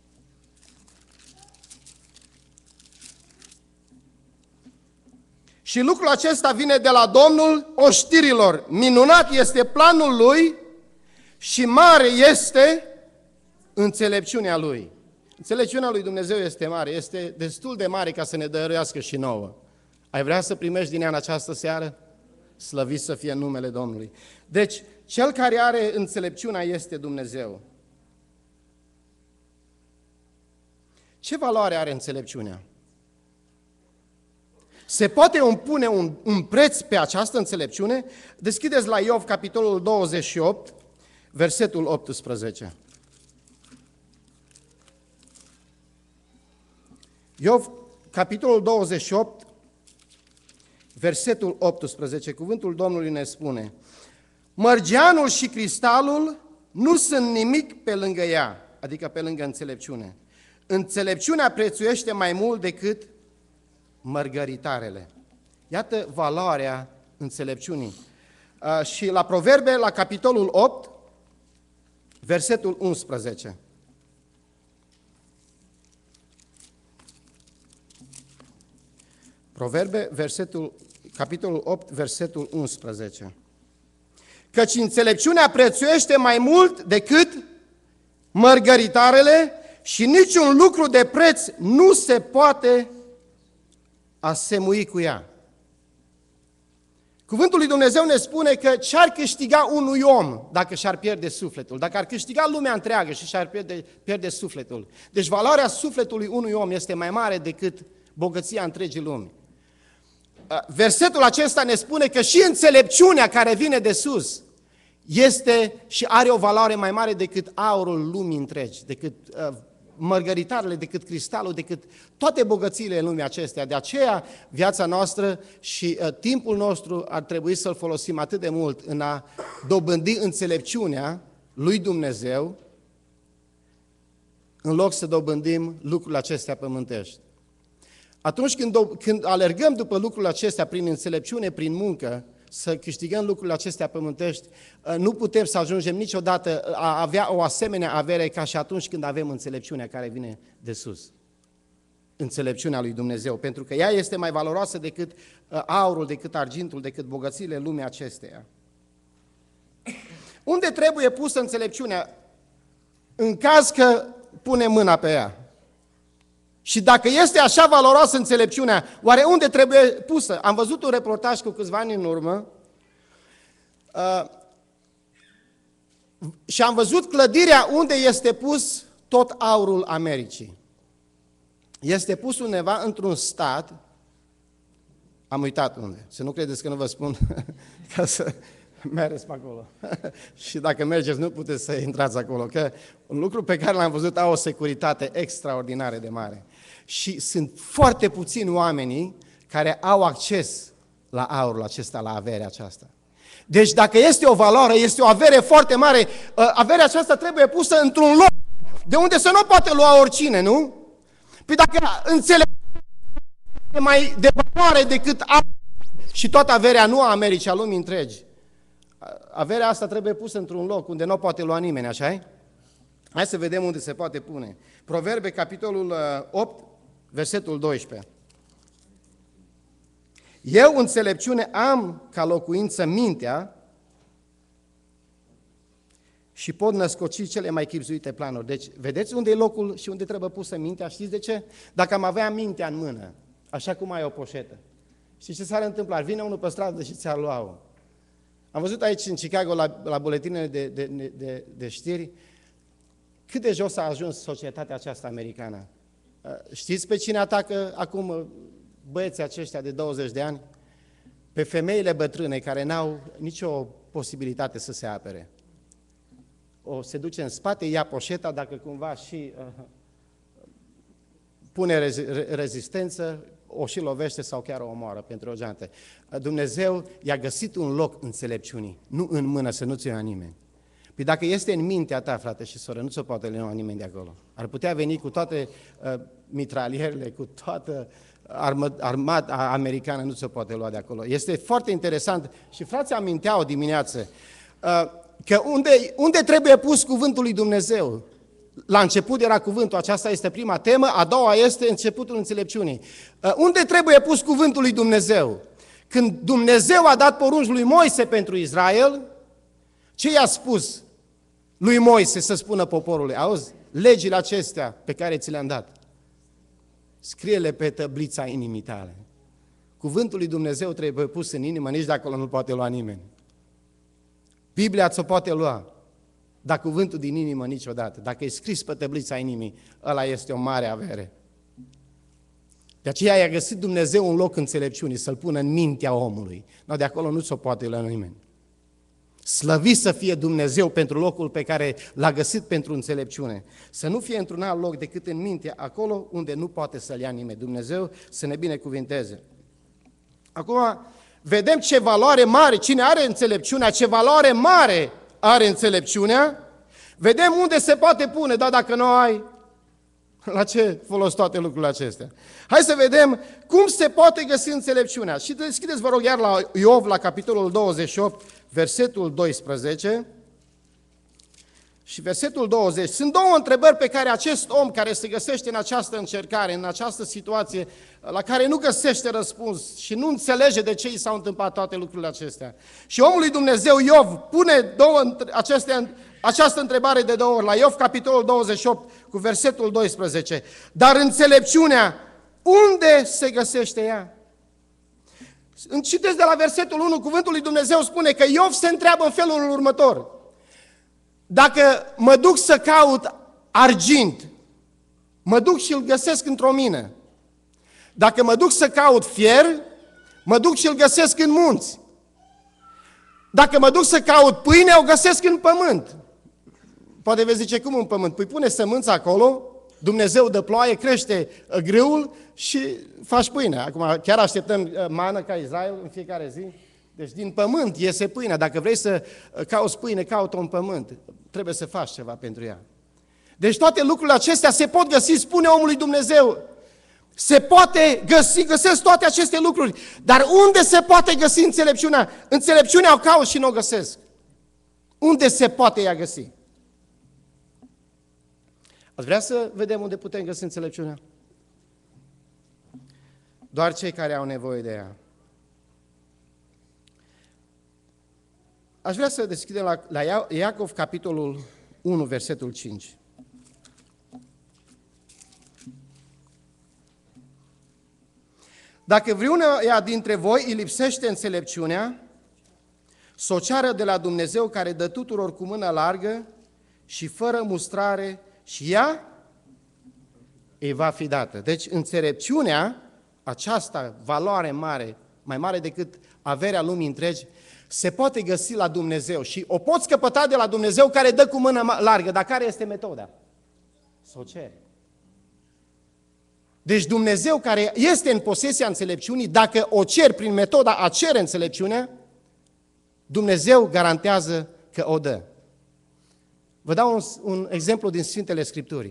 Și lucrul acesta vine de la Domnul oștirilor. Minunat este planul Lui și mare este înțelepciunea Lui. Înțelepciunea lui Dumnezeu este mare, este destul de mare ca să ne dăruiască și nouă. Ai vrea să primești din ea în această seară? Slăvit să fie numele Domnului. Deci, cel care are înțelepciunea este Dumnezeu. Ce valoare are înțelepciunea? Se poate pune un, un preț pe această înțelepciune? Deschideți la Iov, capitolul douăzeci și opt, versetul optsprezece. Iov, capitolul douăzeci și opt, versetul optsprezece, cuvântul Domnului ne spune: mărgeanul și cristalul nu sunt nimic pe lângă ea, adică pe lângă înțelepciune. Înțelepciunea prețuiește mai mult decât mărgăritarele. Iată valoarea înțelepciunii. Uh, și la Proverbe, la capitolul opt, versetul unsprezece. Proverbe, versetul, capitolul opt, versetul unsprezece. Căci înțelepciunea prețuiește mai mult decât mărgăritarele și niciun lucru de preț nu se poate asemui cu ea. Cuvântul lui Dumnezeu ne spune că ce-ar câștiga unui om dacă și-ar pierde sufletul, dacă ar câștiga lumea întreagă și și-ar pierde, pierde sufletul. Deci valoarea sufletului unui om este mai mare decât bogăția întregii lumi. Versetul acesta ne spune că și înțelepciunea care vine de sus este și are o valoare mai mare decât aurul lumii întregi, decât uh, mărgăritarele, decât cristalul, decât toate bogățiile în lumea acestea. De aceea viața noastră și uh, timpul nostru ar trebui să-l folosim atât de mult în a dobândi înțelepciunea lui Dumnezeu, în loc să dobândim lucrurile acestea pământești. Atunci când, când alergăm după lucrurile acestea prin înțelepciune, prin muncă, să câștigăm lucrurile acestea pământești, nu putem să ajungem niciodată a avea o asemenea avere ca și atunci când avem înțelepciunea care vine de sus. Înțelepciunea lui Dumnezeu, pentru că ea este mai valoroasă decât aurul, decât argintul, decât bogățiile lumii acesteia. Unde trebuie pusă înțelepciunea? În caz că punem mâna pe ea. Și dacă este așa valoroasă înțelepciunea, oare unde trebuie pusă? Am văzut un reportaj cu câțiva ani în urmă uh, și am văzut clădirea unde este pus tot aurul Americii. Este pus undeva într-un stat, am uitat unde, să nu credeți că nu vă spun ca să mergeți pe acolo. Și dacă mergeți, nu puteți să intrați acolo, că un lucru pe care l-am văzut au o securitate extraordinară de mare. Și sunt foarte puțini oamenii care au acces la aurul acesta, la averea aceasta. Deci dacă este o valoare, este o avere foarte mare, averea aceasta trebuie pusă într-un loc de unde să nu poate lua oricine, nu? Păi dacă înțeleg mai de valoare decât aur și toată averea nu a Americii, a lumii întregi, averea asta trebuie pusă într-un loc unde nu poate lua nimeni, așa-i? Hai să vedem unde se poate pune. Proverbe, capitolul opt, versetul doisprezece. Eu, înțelepciune, am ca locuință mintea și pot născoci cele mai chibzuite planuri. Deci, vedeți unde e locul și unde trebuie pusă mintea? Știți de ce? Dacă am avea mintea în mână, așa cum ai o poșetă, știți ce s-ar întâmpla? Vine unul pe stradă și ți-ar lua-o. Am văzut aici în Chicago, la, la buletinele de, de, de, de știri, cât de jos a ajuns societatea aceasta americană. Știți pe cine atacă acum băieții aceștia de douăzeci de ani? Pe femeile bătrâne care n-au nicio posibilitate să se apere. O se duce în spate, ia poșeta, dacă cumva și uh, pune rez, rezistență, o și lovește sau chiar o omoară pentru o geantă. Dumnezeu i-a găsit un loc înțelepciunii, nu în mână, să nu ți-o ia nimeni. Păi dacă este în mintea ta, frate și soră, nu ți-o poate lua nimeni de acolo. Ar putea veni cu toate uh, mitralierele, cu toată armă, armata americană, nu ți-o poate lua de acolo. Este foarte interesant și frații aminteau dimineață uh, că unde, unde trebuie pus cuvântul lui Dumnezeu? La început era cuvântul, aceasta este prima temă, a doua este începutul înțelepciunii. Uh, unde trebuie pus cuvântul lui Dumnezeu? Când Dumnezeu a dat porunci lui Moise pentru Israel, ce i-a spus lui Moise să spună poporului? Auzi, legile acestea pe care ți le-am dat, scrie-le pe tăblița inimii tale. Cuvântul lui Dumnezeu trebuie pus în inimă, nici de acolo nu poate lua nimeni. Biblia ți-o poate lua, dar cuvântul din inimă niciodată. Dacă e scris pe tăblița inimii, ăla este o mare avere. De aceea i-a găsit Dumnezeu un loc înțelepciunii, să-l pună în mintea omului. No, de acolo nu ți-o poate lua nimeni. Slăvit să fie Dumnezeu pentru locul pe care l-a găsit pentru înțelepciune. Să nu fie într-un alt loc decât în minte, acolo unde nu poate să-l ia nimeni. Dumnezeu să ne binecuvinteze. Acum, vedem ce valoare mare, cine are înțelepciunea, ce valoare mare are înțelepciunea. Vedem unde se poate pune, dar dacă nu ai, La ce folos toate lucrurile acestea? Hai să vedem cum se poate găsi înțelepciunea. Și deschideți, vă rog, iar la Iov, la capitolul douăzeci și opt, versetul doisprezece. Și versetul douăzeci. Sunt două întrebări pe care acest om care se găsește în această încercare, în această situație, la care nu găsește răspuns și nu înțelege de ce i s-au întâmplat toate lucrurile acestea. Și omul lui Dumnezeu, Iov, pune două, aceste, această întrebare de două ori, la Iov, capitolul douăzeci și opt, cu versetul doisprezece. Dar înțelepciunea, unde se găsește ea? Citeți de la versetul unu, cuvântul lui Dumnezeu spune că Iov se întreabă în felul următor. Dacă mă duc să caut argint, mă duc și îl găsesc într-o mină. Dacă mă duc să caut fier, mă duc și îl găsesc în munți. Dacă mă duc să caut pâine, o găsesc în pământ. Poate veți zice, cum în pământ? Păi pune sămânța acolo, Dumnezeu dă ploaie, crește grâul și faci pâine. Acum chiar așteptăm mană ca Israel în fiecare zi. Deci din pământ iese pâinea. Dacă vrei să cauți pâine, caută-o în pământ. Trebuie să faci ceva pentru ea. Deci toate lucrurile acestea se pot găsi, spune omul lui Dumnezeu. Se poate găsi, găsesc toate aceste lucruri. Dar unde se poate găsi înțelepciunea? Înțelepciunea o caut și nu o găsesc. Unde se poate ea găsi? Ați vrea să vedem unde putem găsi înțelepciunea? Doar cei care au nevoie de ea. Aș vrea să deschidem la, la Iacov, capitolul unu, versetul cinci. Dacă vreunea dintre voi îi lipsește înțelepciunea, să o ceară de la Dumnezeu care dă tuturor cu mână largă și fără mustrare și ea îi va fi dată. Deci înțelepciunea, aceasta valoare mare, mai mare decât averea lumii întregi, se poate găsi la Dumnezeu și o poți căpăta de la Dumnezeu care dă cu mână largă. Dar care este metoda? Să o ceri. Deci Dumnezeu care este în posesia înțelepciunii, dacă o cer prin metoda a cere înțelepciunea, Dumnezeu garantează că o dă. Vă dau un, un exemplu din Sfintele Scripturii.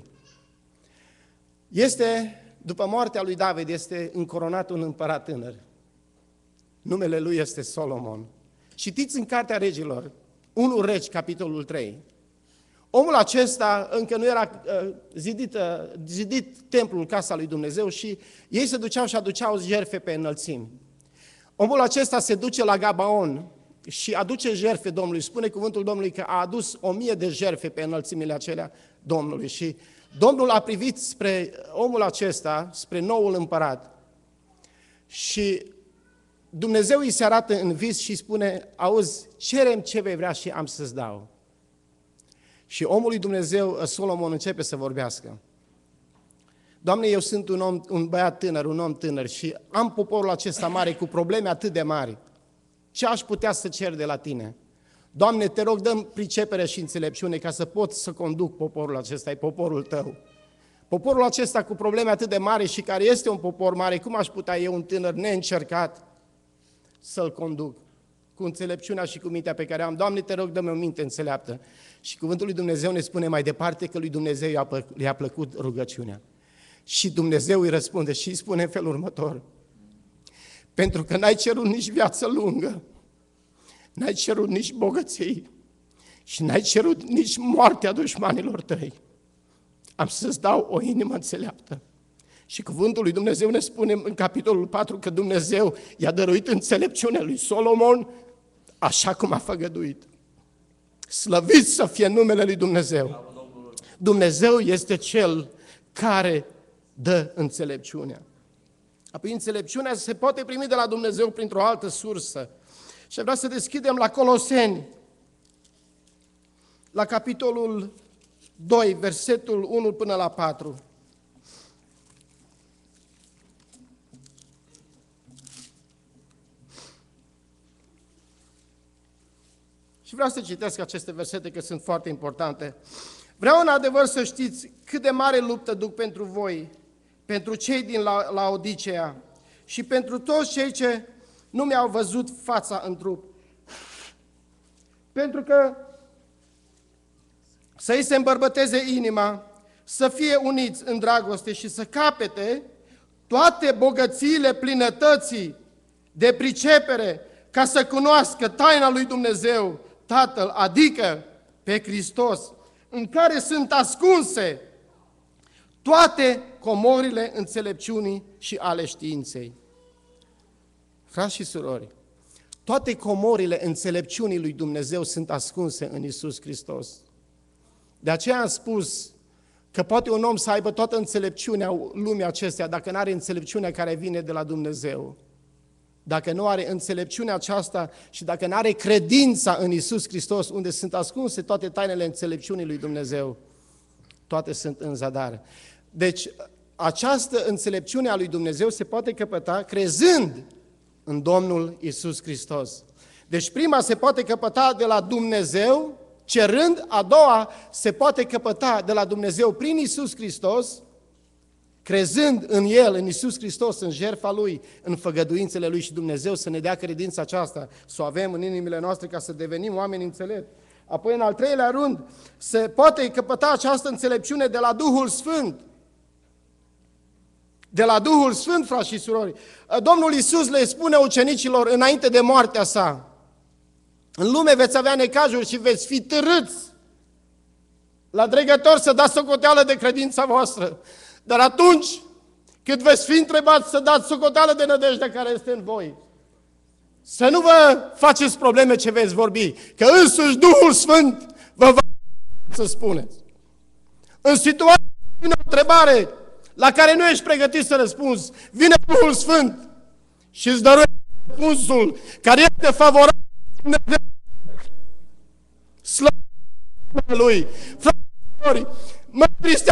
Este, după moartea lui David, este încoronat un împărat tânăr. Numele lui este Solomon. Citiți în Cartea Regilor, unu Regi, capitolul trei. Omul acesta încă nu era uh, zidit, uh, zidit templul, casa lui Dumnezeu și ei se duceau și aduceau jertfe pe înălțimi. Omul acesta se duce la Gabaon și aduce jertfe Domnului. Spune cuvântul Domnului că a adus o mie de jertfe pe înălțimile acelea Domnului. Și Domnul a privit spre omul acesta, spre noul împărat și Dumnezeu îi se arată în vis și spune, auzi, cere-mi ce vei vrea și am să-ți dau. Și omul lui Dumnezeu, Solomon, începe să vorbească. Doamne, eu sunt un, om, un băiat tânăr, un om tânăr și am poporul acesta mare cu probleme atât de mari. Ce aș putea să cer de la Tine? Doamne, te rog, dă-mi pricepere și înțelepciune ca să pot să conduc poporul acesta, e poporul Tău. Poporul acesta cu probleme atât de mari și care este un popor mare, cum aș putea eu, un tânăr neîncercat, să-l conduc cu înțelepciunea și cu mintea pe care am. Doamne, te rog, dă-mi o minte înțeleaptă. Și cuvântul lui Dumnezeu ne spune mai departe că lui Dumnezeu i-a plăcut rugăciunea. Și Dumnezeu îi răspunde și îi spune în felul următor. Pentru că n-ai cerut nici viață lungă, n-ai cerut nici bogății și n-ai cerut nici moartea dușmanilor tăi. Am să-ți dau o inimă înțeleaptă. Și cuvântul lui Dumnezeu ne spune în capitolul patru că Dumnezeu i-a dăruit înțelepciunea lui Solomon așa cum a făgăduit. Slăvit să fie numele lui Dumnezeu. Dumnezeu este Cel care dă înțelepciunea. Apoi înțelepciunea se poate primi de la Dumnezeu printr-o altă sursă. Și vreau să deschidem la Coloseni, la capitolul doi, versetul unu până la patru. Și vreau să citesc aceste versete că sunt foarte importante. Vreau în adevăr să știți cât de mare luptă duc pentru voi, pentru cei din Laodicea și pentru toți cei ce nu mi-au văzut fața în trup. Pentru că să-i se îmbărbăteze inima, să fie uniți în dragoste și să capete toate bogățiile plinătății de pricepere, ca să cunoască taina lui Dumnezeu, Tatăl, adică pe Hristos, în care sunt ascunse toate comorile înțelepciunii și ale științei. Frați și surori, toate comorile înțelepciunii lui Dumnezeu sunt ascunse în Iisus Hristos. De aceea am spus că poate un om să aibă toată înțelepciunea lumii acestea, dacă nu are înțelepciunea care vine de la Dumnezeu. Dacă nu are înțelepciunea aceasta și dacă nu are credința în Iisus Hristos, unde sunt ascunse toate tainele înțelepciunii lui Dumnezeu, toate sunt în zadar. Deci, această înțelepciune a lui Dumnezeu se poate căpăta crezând în Domnul Iisus Hristos. Deci prima se poate căpăta de la Dumnezeu, cerând, a doua se poate căpăta de la Dumnezeu prin Iisus Hristos, crezând în El, în Iisus Hristos, în jertfa Lui, în făgăduințele Lui, și Dumnezeu să ne dea credința aceasta, să o avem în inimile noastre ca să devenim oameni înțelepți. Apoi, în al treilea rând, se poate căpăta această înțelepciune de la Duhul Sfânt. De la Duhul Sfânt, frați și surori. Domnul Iisus le spune ucenicilor înainte de moartea sa: în lume veți avea necazuri și veți fi târâți la dregători să dați socoteală de credința voastră. Dar atunci cât veți fi întrebați să dați socoteală de nădejdea care este în voi, să nu vă faceți probleme ce veți vorbi, că însuși Duhul Sfânt vă va să spuneți. În situația vine o întrebare la care nu ești pregătit să răspunzi, vine Duhul Sfânt și îți dăruiește răspunsul care este favorabil slăvă lui. Fraților, mă tristează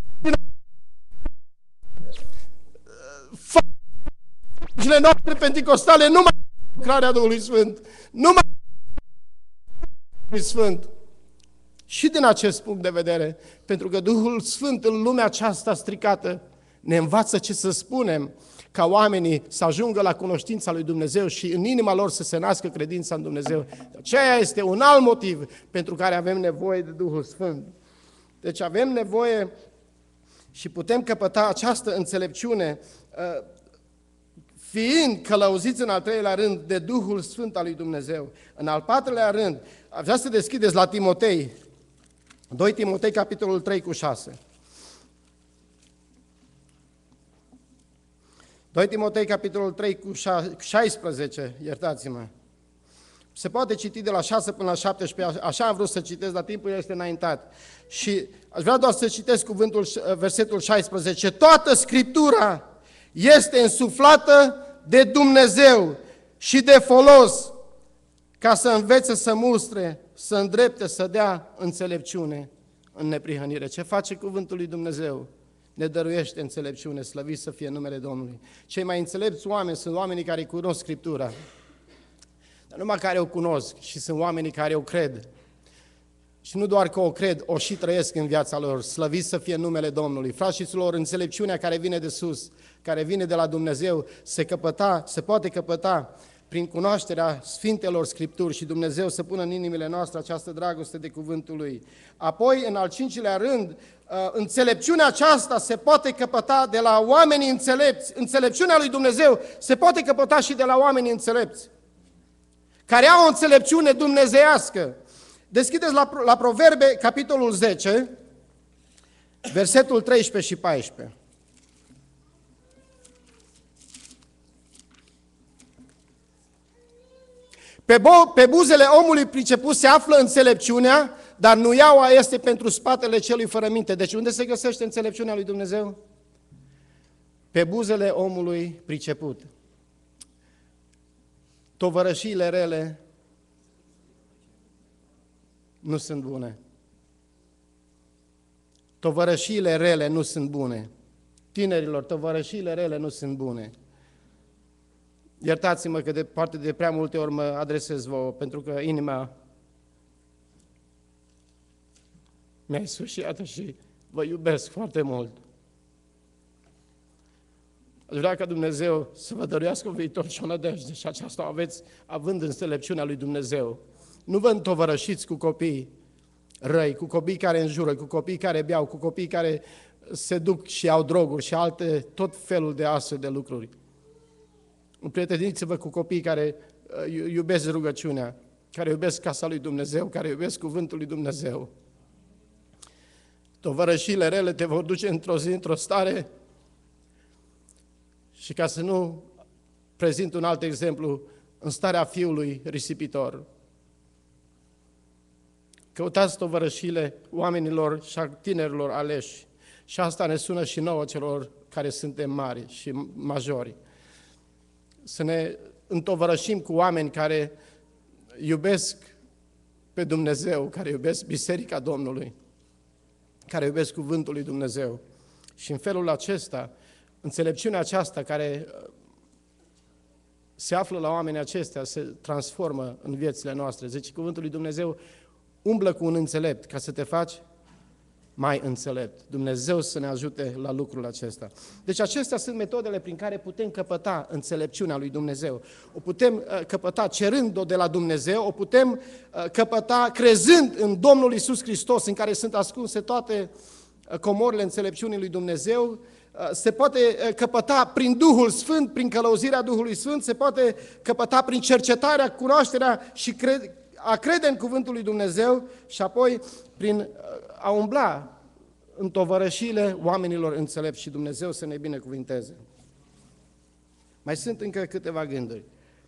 Facerile noastre penticostale nu mai lucrarea Duhului Sfânt, nu mai Duhului Sfânt. Și din acest punct de vedere, pentru că Duhul Sfânt în lumea aceasta stricată ne învață ce să spunem ca oamenii să ajungă la cunoștința lui Dumnezeu și în inima lor să se nască credința în Dumnezeu. Aceea este un alt motiv pentru care avem nevoie de Duhul Sfânt. Deci avem nevoie și putem căpăta această înțelepciune fiind călăuziți în al treilea rând de Duhul Sfânt al lui Dumnezeu. În al patrulea rând, vreau să deschideți la Timotei, doi Timotei, capitolul trei cu șase. doi Timotei, capitolul trei cu șaisprezece, iertați-mă. Se poate citi de la șase până la șaptesprezece, așa am vrut să citesc, dar timpul este înaintat. Și aș vrea doar să citesc cuvântul, versetul șaisprezece. Toată Scriptura este însuflată de Dumnezeu și de folos ca să învețe, să mustre, să îndrepte, să dea înțelepciune în neprihănire. Ce face cuvântul lui Dumnezeu? Ne dăruiește înțelepciune, slăvit să fie numele Domnului. Cei mai înțelepți oameni sunt oamenii care cunosc Scriptura. Dar numai care o cunosc, și sunt oamenii care o cred. Și nu doar că o cred, o și trăiesc în viața lor. Slăvit să fie numele Domnului. Frați și surori, înțelepciunea care vine de sus, care vine de la Dumnezeu, se căpăta, se poate căpăta prin cunoașterea Sfintelor Scripturi și Dumnezeu să pună în inimile noastre această dragoste de cuvântul Lui. Apoi, în al cincilea rând, înțelepciunea aceasta se poate căpăta de la oamenii înțelepți. Înțelepciunea lui Dumnezeu se poate căpăta și de la oamenii înțelepți, care au o înțelepciune dumnezeiască. Deschideți la, la Proverbe, capitolul zece, versetul treisprezece și paisprezece. Pe, bo- pe buzele omului priceput se află înțelepciunea, dar nuiaua este pentru spatele celui fără minte. Deci unde se găsește înțelepciunea lui Dumnezeu? Pe buzele omului priceput. Tovărășiile rele nu sunt bune. Tovărășiile rele nu sunt bune. Tinerilor, tovărășiile rele nu sunt bune. Iertați-mă că de parte de prea multe ori mă adresez vouă, pentru că inima mi-a isușiată și vă iubesc foarte mult. Aș vrea ca Dumnezeu să vă dăruiască un viitor și o nădejde și aceasta o aveți având înțelepciunea lui Dumnezeu. Nu vă întovărășiți cu copiii, răi, cu copii care înjură, cu copii care beau, cu copii care se duc și au droguri și alte, tot felul de astfel de lucruri. Împrieteniți-vă cu copii care iubesc rugăciunea, care iubesc casa lui Dumnezeu, care iubesc cuvântul lui Dumnezeu. Tovărășile rele te vor duce într-o zi, într-o stare, și ca să nu prezint un alt exemplu, în starea fiului risipitor. Căutați tovărășile oamenilor și a tinerilor aleși. Și asta ne sună și nouă celor care suntem mari și majori. Să ne întovărășim cu oameni care iubesc pe Dumnezeu, care iubesc Biserica Domnului, care iubesc cuvântul lui Dumnezeu. Și în felul acesta, înțelepciunea aceasta care se află la oamenii acestea se transformă în viețile noastre. Zice cuvântul lui Dumnezeu, umblă cu un înțelept ca să te faci mai înțelept. Dumnezeu să ne ajute la lucrul acesta. Deci acestea sunt metodele prin care putem căpăta înțelepciunea lui Dumnezeu. O putem uh, căpăta cerând-o de la Dumnezeu, o putem uh, căpăta crezând în Domnul Iisus Hristos, în care sunt ascunse toate uh, comorile înțelepciunii lui Dumnezeu. Uh, se poate uh, căpăta prin Duhul Sfânt, prin călăuzirea Duhului Sfânt, se poate căpăta prin cercetarea, cunoașterea și cred, a crede în cuvântul lui Dumnezeu și apoi prin a umbla în tovărășile oamenilor înțelepți și Dumnezeu să ne binecuvinteze. Mai sunt încă câteva gânduri,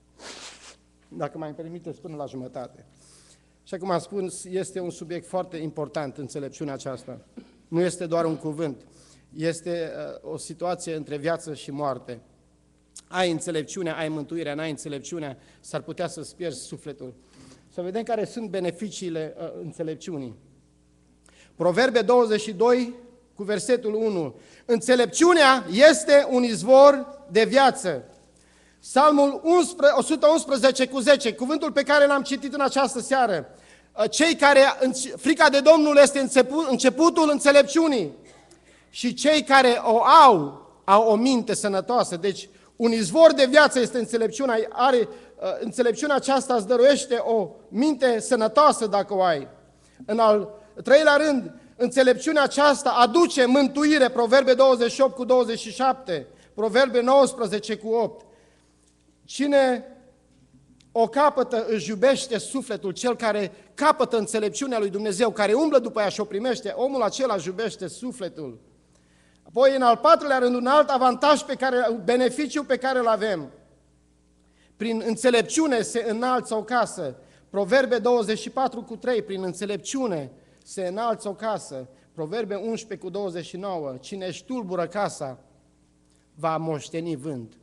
dacă mai îmi permiteți până la jumătate. Și cum am spus, este un subiect foarte important, înțelepciunea aceasta. Nu este doar un cuvânt, este o situație între viață și moarte. Ai înțelepciunea, ai mântuirea, n-ai înțelepciunea, s-ar putea să-ți pierzi sufletul. Să vedem care sunt beneficiile uh, înțelepciunii. Proverbe douăzeci și doi, cu versetul unu. Înțelepciunea este un izvor de viață. Psalmul o sută unsprezece cu zece, cuvântul pe care l-am citit în această seară. Uh, cei care, frica de Domnul este început, începutul înțelepciunii. Și cei care o au, au o minte sănătoasă. Deci, un izvor de viață este înțelepciunea, are... Înțelepciunea aceasta îți dăruiește o minte sănătoasă dacă o ai. În al treilea rând, înțelepciunea aceasta aduce mântuire, Proverbe douăzeci și opt cu douăzeci și șapte, Proverbe nouăsprezece cu opt. Cine o capătă își iubește sufletul, cel care capătă înțelepciunea lui Dumnezeu, care umblă după ea și o primește, omul acela își iubește sufletul. Apoi, în al patrulea rând, un alt avantaj, pe care, beneficiu pe care îl avem. Prin înțelepciune se înalță o casă. Proverbe douăzeci și patru cu trei, prin înțelepciune se înalță o casă. Proverbe unsprezece cu douăzeci și nouă, cine își tulbură casa va moșteni vânt.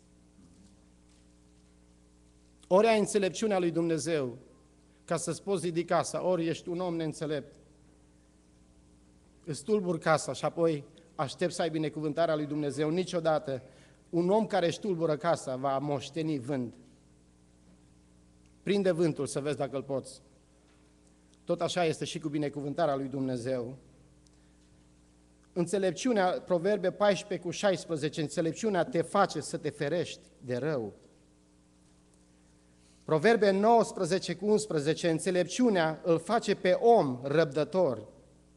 Ori ai înțelepciunea lui Dumnezeu ca să-ți poți ridica casa, ori ești un om neînțelept. Îți tulburi casa și apoi aștepți să ai binecuvântarea lui Dumnezeu. Niciodată un om care își tulbură casa va moșteni vânt. Prinde vântul să vezi dacă îl poți. Tot așa este și cu binecuvântarea lui Dumnezeu. Înțelepciunea, Proverbe paisprezece cu șaisprezece, înțelepciunea te face să te ferești de rău. Proverbe nouăsprezece cu unsprezece, înțelepciunea îl face pe om răbdător.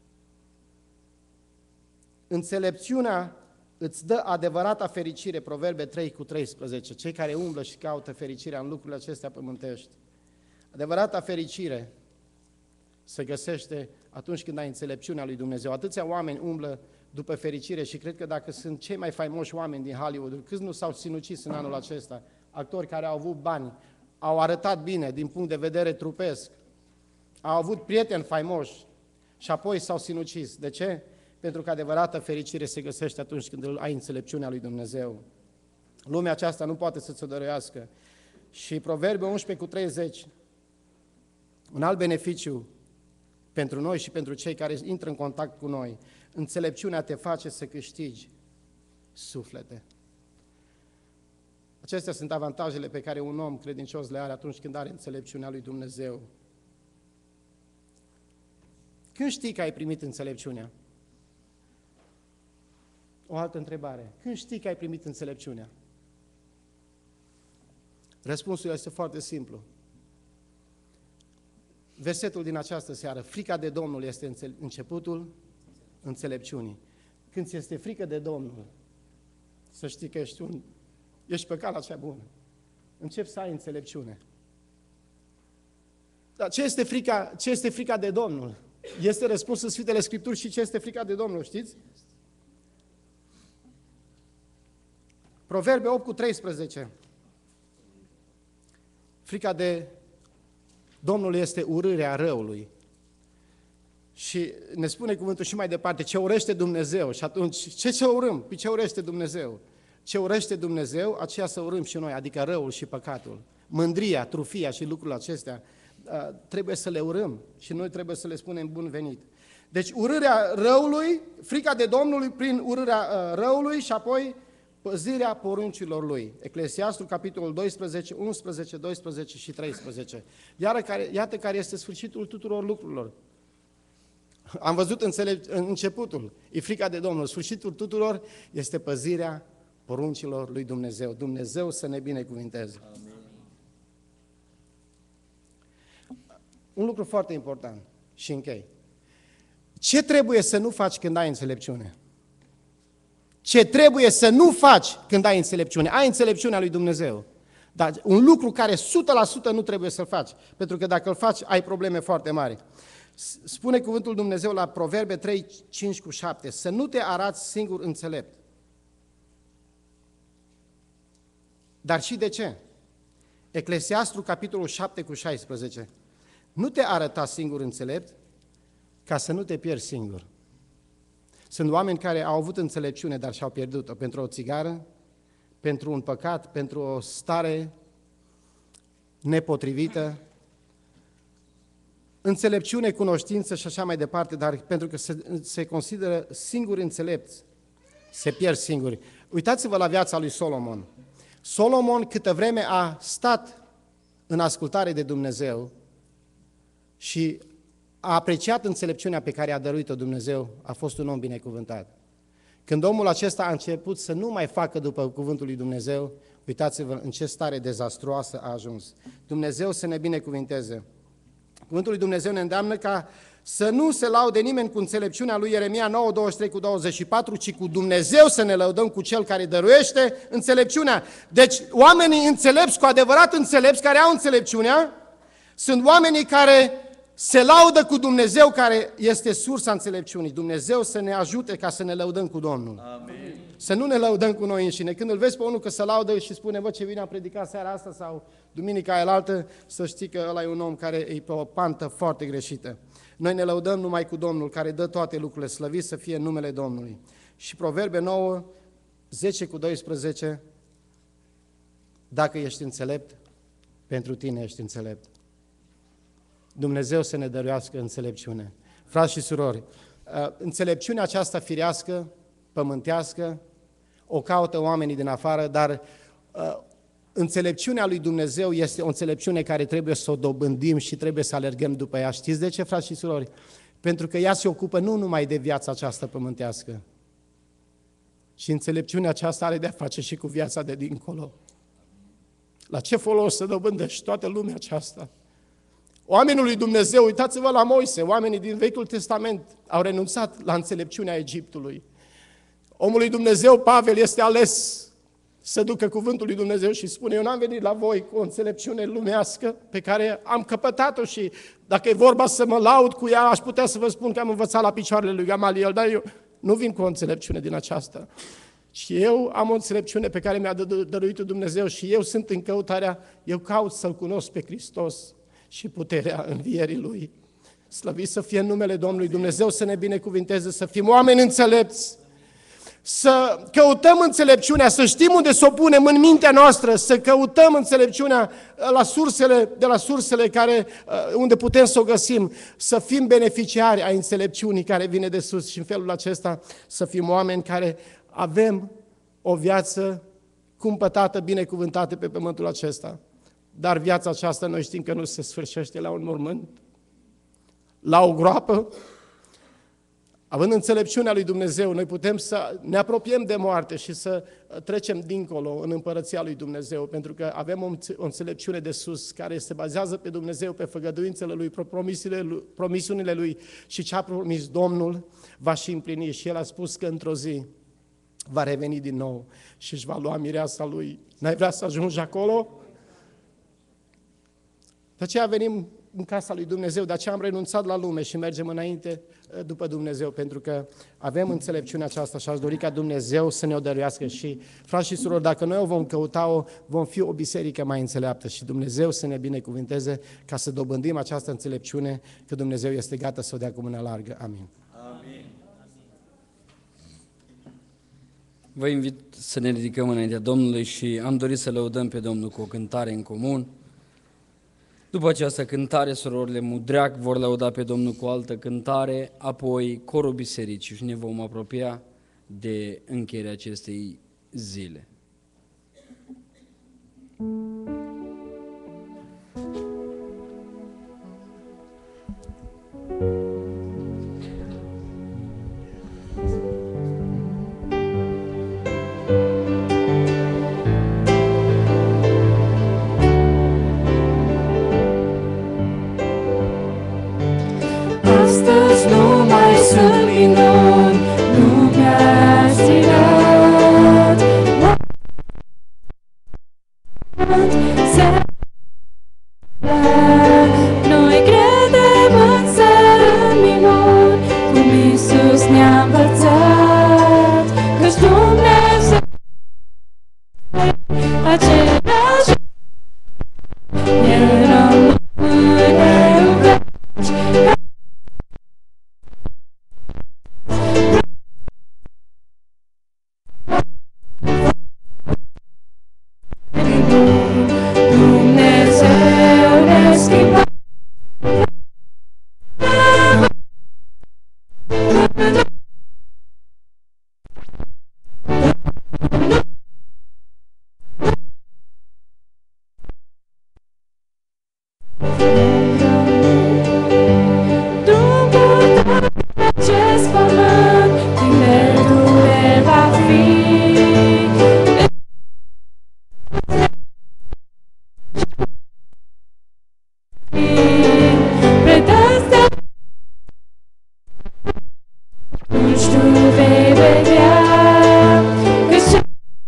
Înțelepciunea îți dă adevărata fericire, Proverbe trei cu treisprezece, cei care umblă și caută fericirea în lucrurile acestea pământești. Adevărata fericire se găsește atunci când ai înțelepciunea lui Dumnezeu. Atâția oameni umblă după fericire și cred că dacă sunt cei mai faimoși oameni din Hollywood, câți nu s-au sinucis în anul acesta, actori care au avut bani, au arătat bine din punct de vedere trupesc, au avut prieteni faimoși și apoi s-au sinucis. De ce? Pentru că adevărată fericire se găsește atunci când ai înțelepciunea lui Dumnezeu. Lumea aceasta nu poate să-ți o dăruiască. Și Proverbe unsprezece cu treizeci, un alt beneficiu pentru noi și pentru cei care intră în contact cu noi, înțelepciunea te face să câștigi suflete. Acestea sunt avantajele pe care un om credincios le are atunci când are înțelepciunea lui Dumnezeu. Când știi că ai primit înțelepciunea? O altă întrebare. Când știi că ai primit înțelepciunea? Răspunsul este foarte simplu. versetul din această seară. Frica de Domnul este începutul înțelepciunii. Când ți este frică de Domnul, să știi că ești, un, ești pe calea cea bună. Începi să ai înțelepciune. Dar ce este frica, ce este frica de Domnul? Este răspuns în Sfintele Scripturi și ce este frica de Domnul, știți? Proverbe opt cu treisprezece. Frica de Domnul este urârea răului. Și ne spune cuvântul și mai departe, ce urăște Dumnezeu. Și atunci, ce ce urâm? Păi ce urăște Dumnezeu? Ce urăște Dumnezeu, aceea să urâm și noi, adică răul și păcatul. Mândria, trufia și lucrurile acestea, trebuie să le urâm și noi trebuie să le spunem bun venit. Deci urârea răului, frica de Domnului prin urârea răului și apoi păzirea poruncilor lui. Eclesiastul, capitolul doisprezece, unsprezece, doisprezece și treisprezece. Iar care, iată care este sfârșitul tuturor lucrurilor. Am văzut înțele- începutul, e frica de Domnul. Sfârșitul tuturor este păzirea poruncilor lui Dumnezeu. Dumnezeu să ne binecuvinteze. Amin. Un lucru foarte important și închei. Ce trebuie să nu faci când ai înțelepciune? Ce trebuie să nu faci când ai înțelepciune? Ai înțelepciunea lui Dumnezeu. Dar un lucru care o sută la sută nu trebuie să-l faci, pentru că dacă îl faci, ai probleme foarte mari. Spune cuvântul Dumnezeu la Proverbe trei, cinci cu șapte, să nu te arați singur înțelept. Dar și de ce? Eclesiastul, capitolul șapte cu șaisprezece. Nu te arăta singur înțelept ca să nu te pierzi singur. Sunt oameni care au avut înțelepciune, dar și-au pierdut-o pentru o țigară, pentru un păcat, pentru o stare nepotrivită, înțelepciune, cunoștință și așa mai departe, dar pentru că se, se consideră singuri înțelepți, se pierd singuri. Uitați-vă la viața lui Solomon. Solomon, câtă vreme a stat în ascultare de Dumnezeu și a apreciat înțelepciunea pe care a dăruit-o Dumnezeu, a fost un om binecuvântat. Când omul acesta a început să nu mai facă după cuvântul lui Dumnezeu, uitați-vă în ce stare dezastruoasă a ajuns. Dumnezeu să ne binecuvinteze. Cuvântul lui Dumnezeu ne îndeamnă ca să nu se laude nimeni cu înțelepciunea lui Ieremia nouă, douăzeci și trei cu douăzeci și patru, ci cu Dumnezeu să ne lăudăm cu Cel care dăruiește înțelepciunea. Deci oamenii înțelepți, cu adevărat înțelepți, care au înțelepciunea, sunt oamenii care se laudă cu Dumnezeu care este sursa înțelepciunii. Dumnezeu să ne ajute ca să ne lăudăm cu Domnul. Amin. Să nu ne lăudăm cu noi înșine. Când îl vezi pe unul că se laudă și spune, bă, ce bine a predicat seara asta sau duminica aia altă, să știi că ăla e un om care e pe o pantă foarte greșită. Noi ne lăudăm numai cu Domnul care dă toate lucrurile, slăvit să fie numele Domnului. Și Proverbe nouă, zece cu doisprezece, dacă ești înțelept, pentru tine ești înțelept. Dumnezeu să ne dăruiască înțelepciune. Frați și surori, înțelepciunea aceasta firească, pământească, o caută oamenii din afară, dar înțelepciunea lui Dumnezeu este o înțelepciune care trebuie să o dobândim și trebuie să alergăm după ea. Știți de ce, frați și surori? Pentru că ea se ocupă nu numai de viața aceasta pământească, ci înțelepciunea aceasta are de-a face și cu viața de dincolo. La ce folos să dobândești toată lumea aceasta? Oamenii lui Dumnezeu, uitați-vă la Moise, oamenii din Vechiul Testament au renunțat la înțelepciunea Egiptului. Omul lui Dumnezeu, Pavel, este ales să ducă cuvântul lui Dumnezeu și spune, eu n-am venit la voi cu o înțelepciune lumească pe care am căpătat-o și dacă e vorba să mă laud cu ea, aș putea să vă spun că am învățat la picioarele lui Gamaliel, dar eu nu vin cu o înțelepciune din aceasta. Și eu am o înțelepciune pe care mi-a dăruit-o Dumnezeu și eu sunt în căutarea, eu caut să-L cunosc pe Hristos și puterea învierii Lui. Slăvit să fie în numele Domnului Dumnezeu, să ne binecuvinteze, să fim oameni înțelepți, să căutăm înțelepciunea, să știm unde să o punem în mintea noastră, să căutăm înțelepciunea la sursele, de la sursele care, unde putem să o găsim, să fim beneficiari ai înțelepciunii care vine de sus și în felul acesta să fim oameni care avem o viață cumpătată, binecuvântată pe pământul acesta. Dar viața aceasta noi știm că nu se sfârșește la un mormânt, la o groapă. Având înțelepciunea lui Dumnezeu, noi putem să ne apropiem de moarte și să trecem dincolo în împărăția lui Dumnezeu, pentru că avem o înțelepciune de sus care se bazează pe Dumnezeu, pe făgăduințele Lui, pe promisiunile Lui și ce a promis Domnul va și împlini. Și El a spus că într-o zi va reveni din nou și își va lua mireasa Lui. N-ai vrea să ajungi acolo? De aceea venim în casa lui Dumnezeu, de aceea am renunțat la lume și mergem înainte după Dumnezeu, pentru că avem înțelepciunea aceasta și aș dori ca Dumnezeu să ne o dăruiască. Și, frați și surori, dacă noi o vom căuta-o, vom fi o biserică mai înțeleaptă și Dumnezeu să ne binecuvinteze ca să dobândim această înțelepciune, că Dumnezeu este gata să o dea cu mâna largă. Amin. Amin. Vă invit să ne ridicăm înaintea Domnului și am dorit să lăudăm pe Domnul cu o cântare în comun. După această cântare, surorile Mudreac vor lăuda pe Domnul cu o altă cântare, apoi corul bisericii și ne vom apropia de încheierea acestei zile. Astăzi nu mai sunt minuni, nu mi-a strigat. Noi credem însă în minuni, cum Iisus ne-a învățat, căci Dumnezeu același, El rămâne în veci. Dumnezeu ne schimbă. Drumul acest pământ, tineretul el va fi. Atunci tu vei vedea că și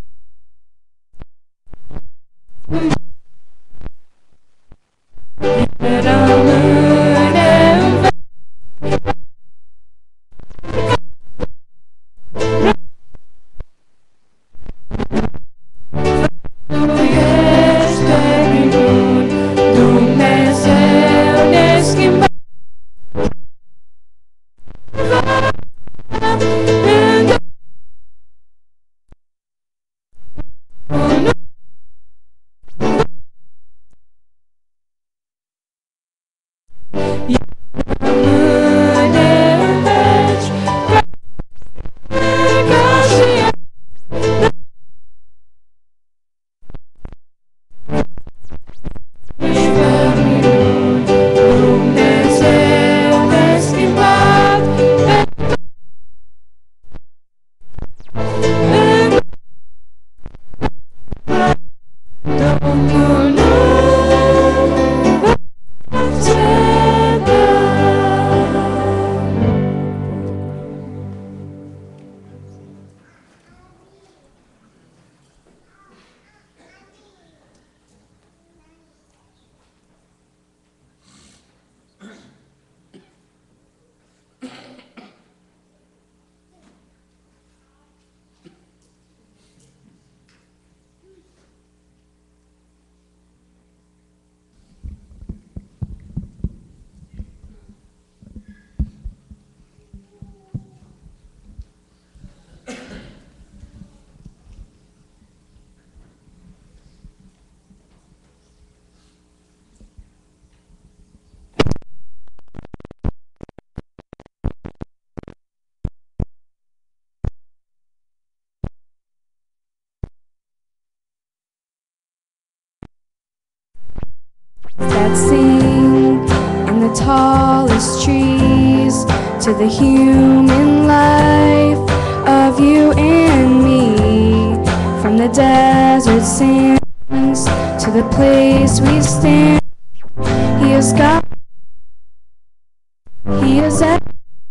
rămâne în veci. Tu ești de minuni, Dumnezeu ne schimbă. Dumnezeu ne-a schimbat. Domnul nu va ceda. That sing in the tallest trees to to the human life of you and me. From the desert sands to the place we stand, He is God, He is everything.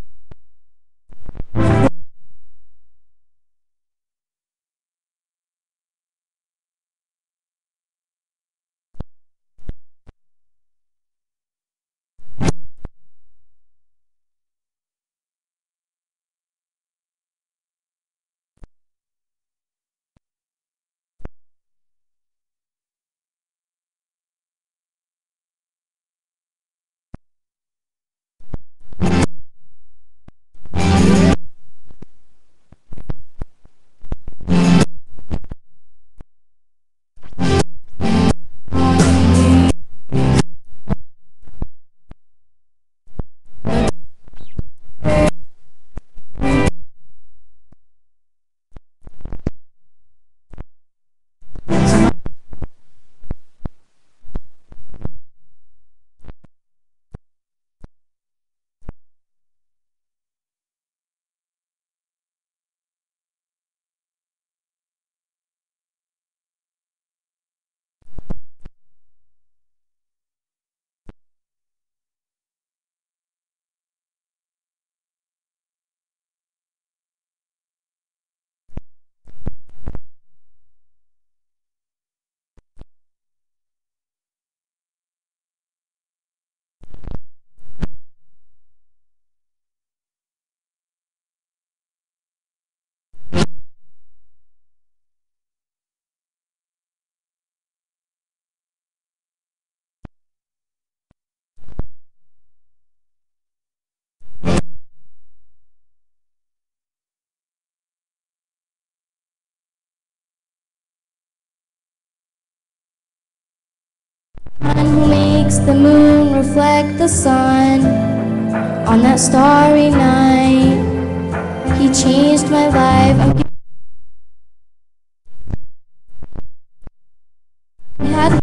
One who makes the moon reflect the sun on that starry night. He changed my life. I'm I had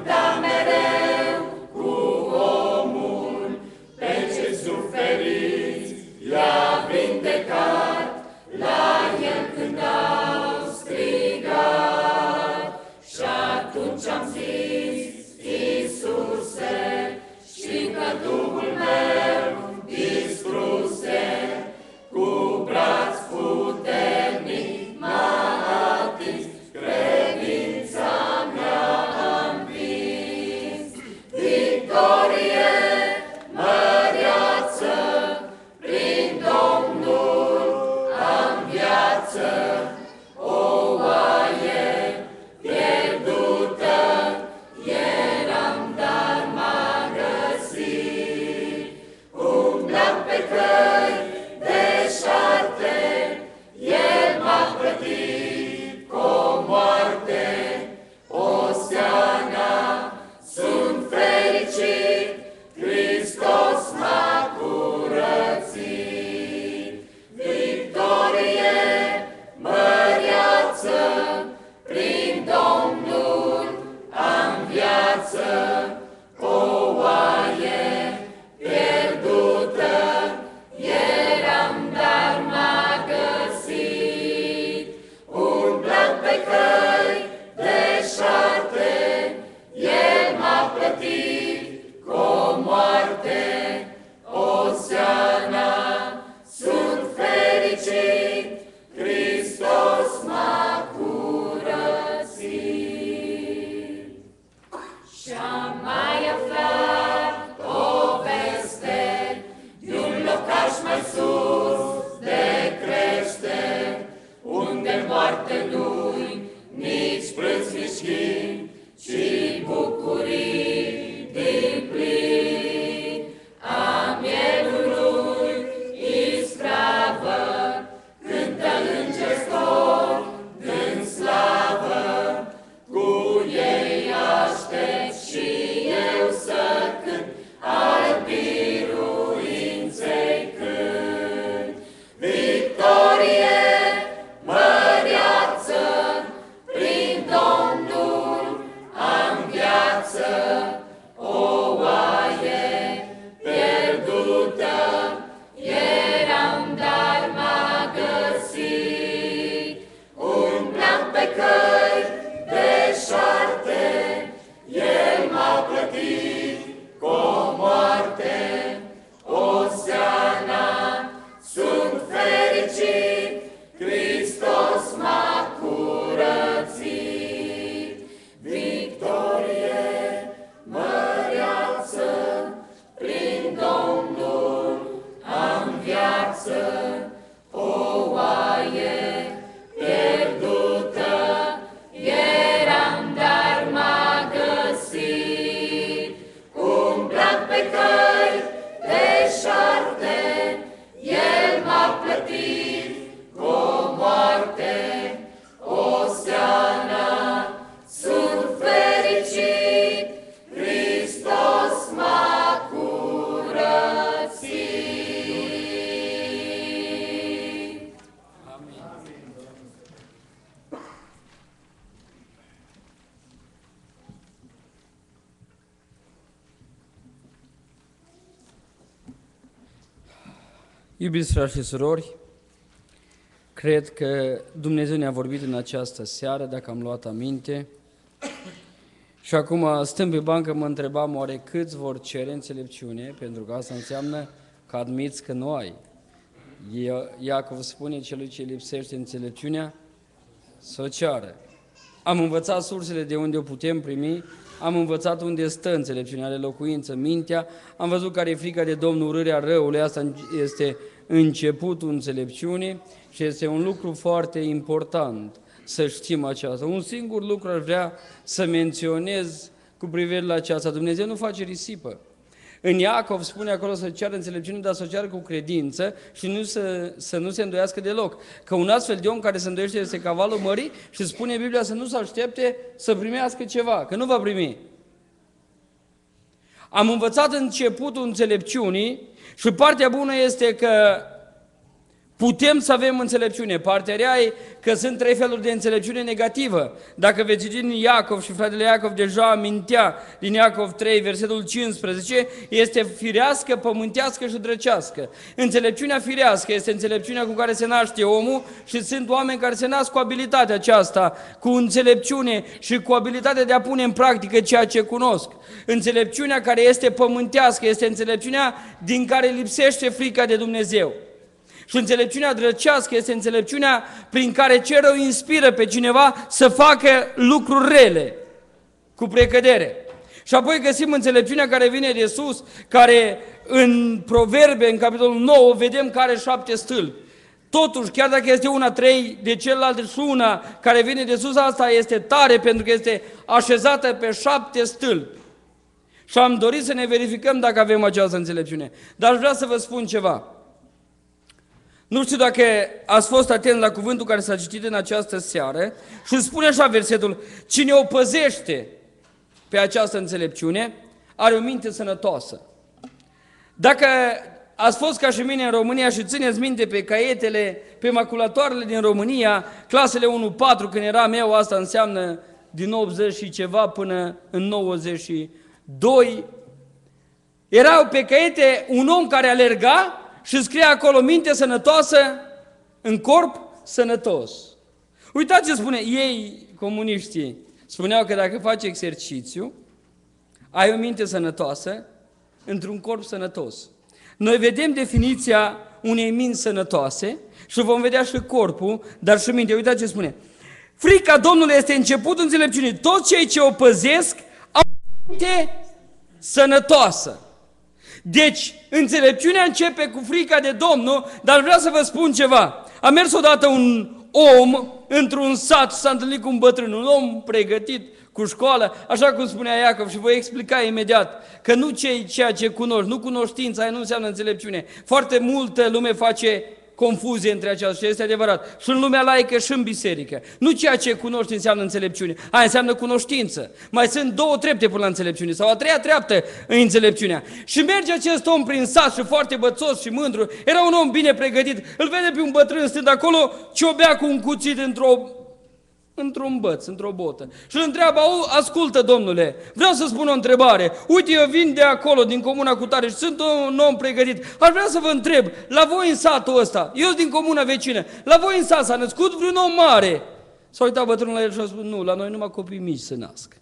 Iubiți frați și surori, cred că Dumnezeu ne-a vorbit în această seară, dacă am luat aminte, și acum, stând pe bancă, mă întrebam oare câți vor cere înțelepciune, pentru că asta înseamnă că admiți că nu ai. Iacov spune celui ce lipsește înțelepciunea să o ceară. Am învățat sursele de unde o putem primi, am învățat unde stă înțelepciunea, are locuință mintea, am văzut care e frica de Domnul, urârea răului, asta este începutul înțelepciunii și este un lucru foarte important să știm aceasta. Un singur lucru ar vrea să menționez cu privire la aceasta. Dumnezeu nu face risipă. În Iacov spune acolo să ceară înțelepciune, dar să o ceară cu credință și nu să, să nu se îndoiască deloc. Că un astfel de om care se îndoiește este cavalul mării și spune Biblia să nu se aștepte să primească ceva, că nu va primi. Am învățat începutul înțelepciunii și partea bună este că Putem să avem înțelepciune. Partea rea e că sunt trei feluri de înțelepciune negativă. Dacă veți citi din Iacov, și fratele Iacov deja amintea din Iacov trei, versetul cincisprezece, este firească, pământească și drăcească. Înțelepciunea firească este înțelepciunea cu care se naște omul și sunt oameni care se nasc cu abilitatea aceasta, cu înțelepciune și cu abilitatea de a pune în practică ceea ce cunosc. Înțelepciunea care este pământească este înțelepciunea din care lipsește frica de Dumnezeu. Și înțelepciunea drăcească este înțelepciunea prin care ce rău inspiră pe cineva să facă lucruri rele, cu precădere. Și apoi găsim înțelepciunea care vine de sus, care în Proverbe, în capitolul nouă, vedem că are șapte stâlpi. Totuși, chiar dacă este una trei de celelalte și una care vine de sus, asta este tare pentru că este așezată pe șapte stâlpi. Și am dorit să ne verificăm dacă avem această înțelepciune. Dar aș vrea să vă spun ceva. Nu știu dacă ați fost atent la cuvântul care s-a citit în această seară și îmi spune așa versetul: cine o păzește pe această înțelepciune are o minte sănătoasă. Dacă ați fost ca și mine în România și țineți minte pe caietele, pe maculatoarele din România, clasele unu patru, când eram eu, asta înseamnă din optzeci și ceva până în nouăzeci și doi, erau pe caiete un om care alerga și scrie acolo minte sănătoasă în corp sănătos. Uitați ce spune, ei, comuniștii, spuneau că dacă faci exercițiu, ai o minte sănătoasă într-un corp sănătos. Noi vedem definiția unei minți sănătoase și vom vedea și corpul, dar și mintea. Uitați ce spune. Frica Domnului este începutul înțelepciunii. Toți cei ce o păzesc au o minte sănătoasă. Deci, înțelepciunea începe cu frica de Domnul, dar vreau să vă spun ceva. A mers odată un om într-un sat și s-a întâlnit cu un bătrân, un om pregătit cu școală, așa cum spunea Iacov, și voi explica imediat că nu cei, ceea ce cunoști, nu cunoștința, aia nu înseamnă înțelepciune. Foarte multă lume face confuzie între aceasta și este adevărat. Și în lumea laică și în biserică. Nu ceea ce cunoști înseamnă înțelepciune, aia înseamnă cunoștință. Mai sunt două trepte până la înțelepciune, sau a treia treaptă în înțelepciunea. Și merge acest om prin sat și foarte bățos și mândru, era un om bine pregătit, îl vede pe un bătrân stând acolo, ciobea cu un cuțit într-o într-un băț, într-o botă. Și îl întreabă: ascultă, domnule, vreau să spun o întrebare. Uite, eu vin de acolo, din comuna Cutare și sunt un om pregătit. Aș vrea să vă întreb, la voi în satul ăsta, eu sunt din comuna vecină, la voi în sat s-a născut vreun om mare? S-a uitat bătrânul la el și a spus: nu, la noi numai copii mici se nasc.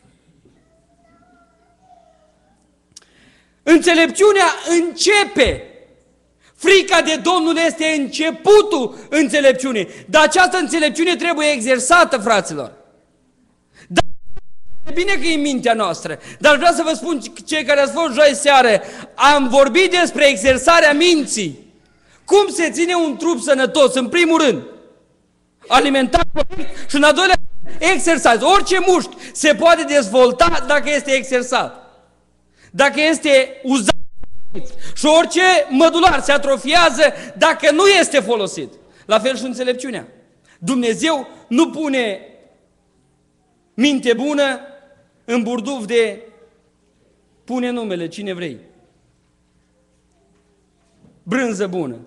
Înțelepciunea începe. Frica de Domnul este începutul înțelepciunii. Dar această înțelepciune trebuie exersată, fraților. Dar e bine că e mintea noastră. Dar vreau să vă spun, cei care ați fost joi seară, am vorbit despre exersarea minții. Cum se ține un trup sănătos? În primul rând, alimentat și în al doilea, exersat. Orice mușchi se poate dezvolta dacă este exersat. Dacă este uzat. Și orice mădular se atrofiază dacă nu este folosit. La fel și înțelepciunea. Dumnezeu nu pune minte bună în burduf de pune numele, cine vrei. Brânză bună.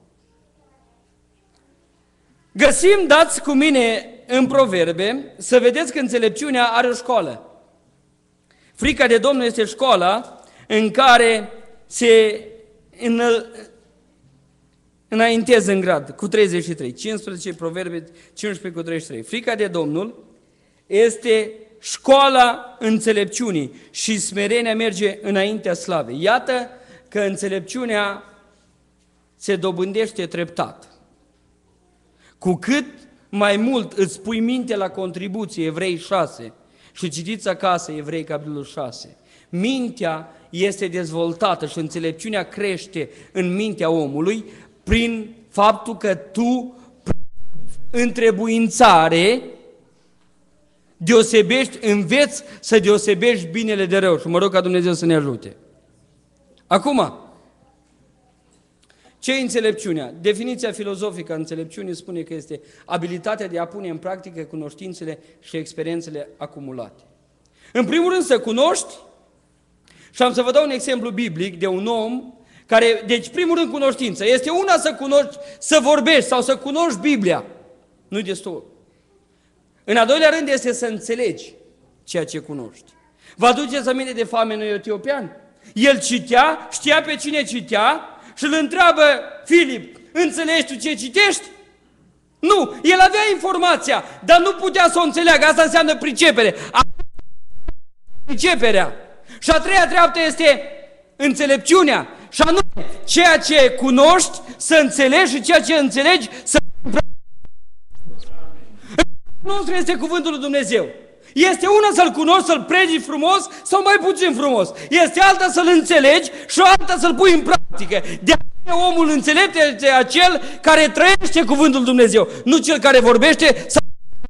Găsim, dați cu mine în Proverbe, să vedeți că înțelepciunea are o școală. Frica de Domnul este școala în care se înaintează în grad cu treizeci și trei, cincisprezece Proverbe, cincisprezece cu treizeci și trei. Frica de Domnul este școala înțelepciunii și smerenia merge înaintea slavei. Iată că înțelepciunea se dobândește treptat. Cu cât mai mult îți pui minte la contribuție, Evrei șase, și citiți acasă Evrei capitolul șase, mintea este dezvoltată și înțelepciunea crește în mintea omului prin faptul că tu, prin întrebuințare, deosebești, înveți să deosebești binele de rău. Și mă rog ca Dumnezeu să ne ajute. Acum, ce e înțelepciunea? Definiția filozofică a înțelepciunii spune că este abilitatea de a pune în practică cunoștințele și experiențele acumulate. În primul rând să cunoști. Și am să vă dau un exemplu biblic de un om Care, deci, primul rând, cunoștință. Este una să cunoști, să vorbești sau să cunoști Biblia. Nu-i destul. În al doilea rând este să înțelegi ceea ce cunoști. Vă aduceți aminte de famenul etiopian? El citea, știa pe cine citea și îl întreabă Filip, înțelegi tu ce citești? Nu, el avea informația, dar nu putea să o înțeleagă. Asta înseamnă pricepere. Priceperea. Și a treia treaptă este înțelepciunea. Și anume, ceea ce cunoști să înțelegi și ceea ce înțelegi să... Nostru este cuvântul lui Dumnezeu. Este una să-l cunoști, să-l predici frumos sau mai puțin frumos. Este alta să-l înțelegi și alta să-l pui în practică. De aceea omul înțelept este acel care trăiește cuvântul lui Dumnezeu, nu cel care vorbește sau...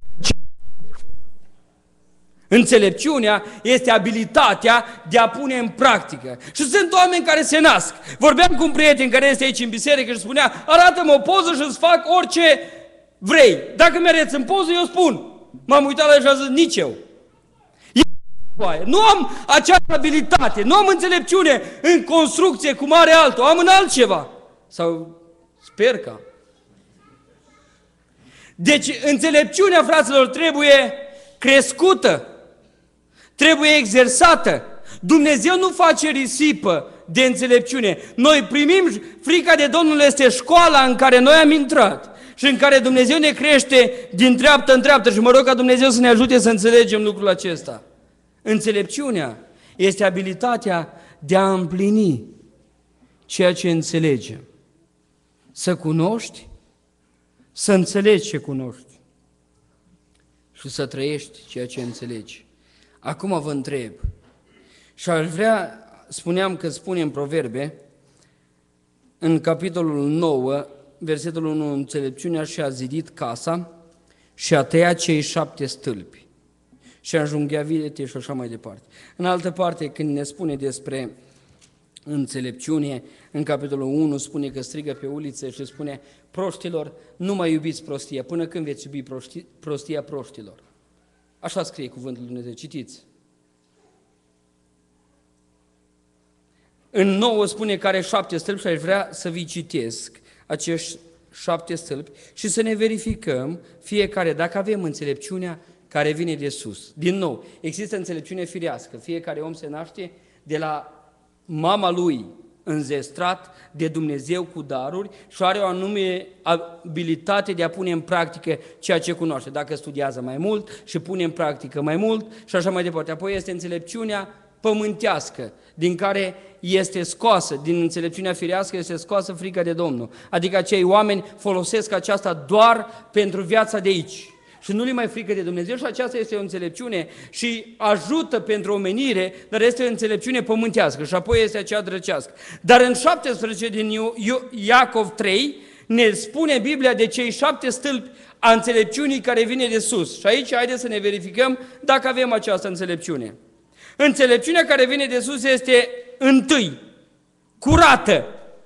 Înțelepciunea este abilitatea de a pune în practică. Și sunt oameni care se nasc. Vorbeam cu un prieten care este aici în biserică și spunea, arată-mă o poză și îți fac orice vrei. Dacă mi-arăți în poză, eu spun. M-am uitat la el și am zis, nici eu. eu. Nu am această abilitate, nu am înțelepciune în construcție cum are altul, am în altceva. Sau sper că. Deci înțelepciunea, fraților, trebuie crescută, trebuie exersată. Dumnezeu nu face risipă de înțelepciune. Noi primim, frica de Domnul este școala în care noi am intrat și în care Dumnezeu ne crește din treaptă în treaptă și mă rog ca Dumnezeu să ne ajute să înțelegem lucrul acesta. Înțelepciunea este abilitatea de a împlini ceea ce înțelegem. Să cunoști, să înțelegi ce cunoști și să trăiești ceea ce înțelegi. Acum vă întreb, și aș vrea, spuneam că spune în Proverbe, în capitolul nouă, versetul unu, înțelepciunea și-a zidit casa și a tăiat cei șapte stâlpi și a înjunghiat vitele și așa mai departe. În altă parte, când ne spune despre înțelepciune, în capitolul unu spune că strigă pe ulițe și spune proștilor, nu mai iubiți prostia, până când veți iubi proști, prostia proștilor. Așa scrie cuvântul lui Dumnezeu, citiți. În nouă spune că are șapte stâlpi și aș vrea să vi citesc acești șapte stâlpi și să ne verificăm fiecare dacă avem înțelepciunea care vine de sus. Din nou, există înțelepciune firească. Fiecare om se naște de la mama lui înzestrat de Dumnezeu cu daruri și are o anume abilitate de a pune în practică ceea ce cunoaște. Dacă studiază mai mult și pune în practică mai mult și așa mai departe. Apoi este înțelepciunea pământească, din care este scoasă, din înțelepciunea firească este scoasă frica de Domnul. Adică acei oameni folosesc aceasta doar pentru viața de aici. Și nu li mai frică de Dumnezeu și aceasta este o înțelepciune și ajută pentru omenire, dar este o înțelepciune pământească și apoi este aceea drăcească. Dar în șaptesprezece din Iacov trei ne spune Biblia de cei șapte stâlpi a înțelepciunii care vine de sus. Și aici haideți să ne verificăm dacă avem această înțelepciune. Înțelepciunea care vine de sus este întâi, curată,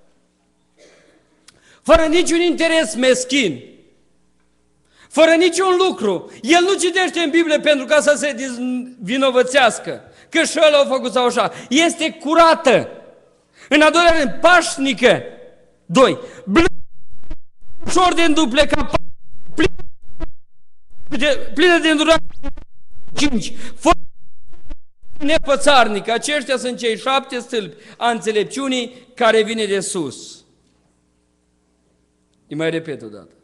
fără niciun interes meschin, fără niciun lucru. El nu citește în Biblie pentru ca să se vinovățească, că și ăla a făcut sau așa. Este curată. În al doilea rând, pașnică. Doi, blândă, ușor de înduplecat, plină de îndurare. Cinci, fără nepățarnică. Aceștia sunt cei șapte stâlpi a înțelepciunii care vine de sus. Îi mai repet o dată.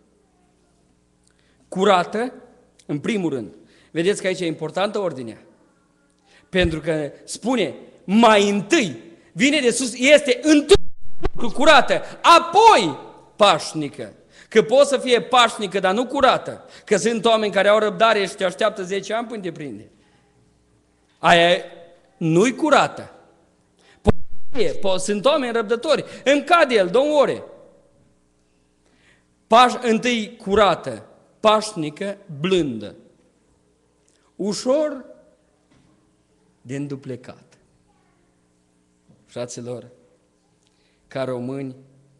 Curată, în primul rând. Vedeți că aici e importantă ordinea. Pentru că spune, mai întâi, vine de sus, este întâi curată, apoi pașnică. Că poți să fie pașnică, dar nu curată. Că sunt oameni care au răbdare și te așteaptă zece ani până te prinde. Aia nu-i curată. Poate, sunt oameni răbdători. Îmi cade el, două ore. Paș, întâi curată, pașnică, blândă. Ușor de înduplecat. Fraților, ca români,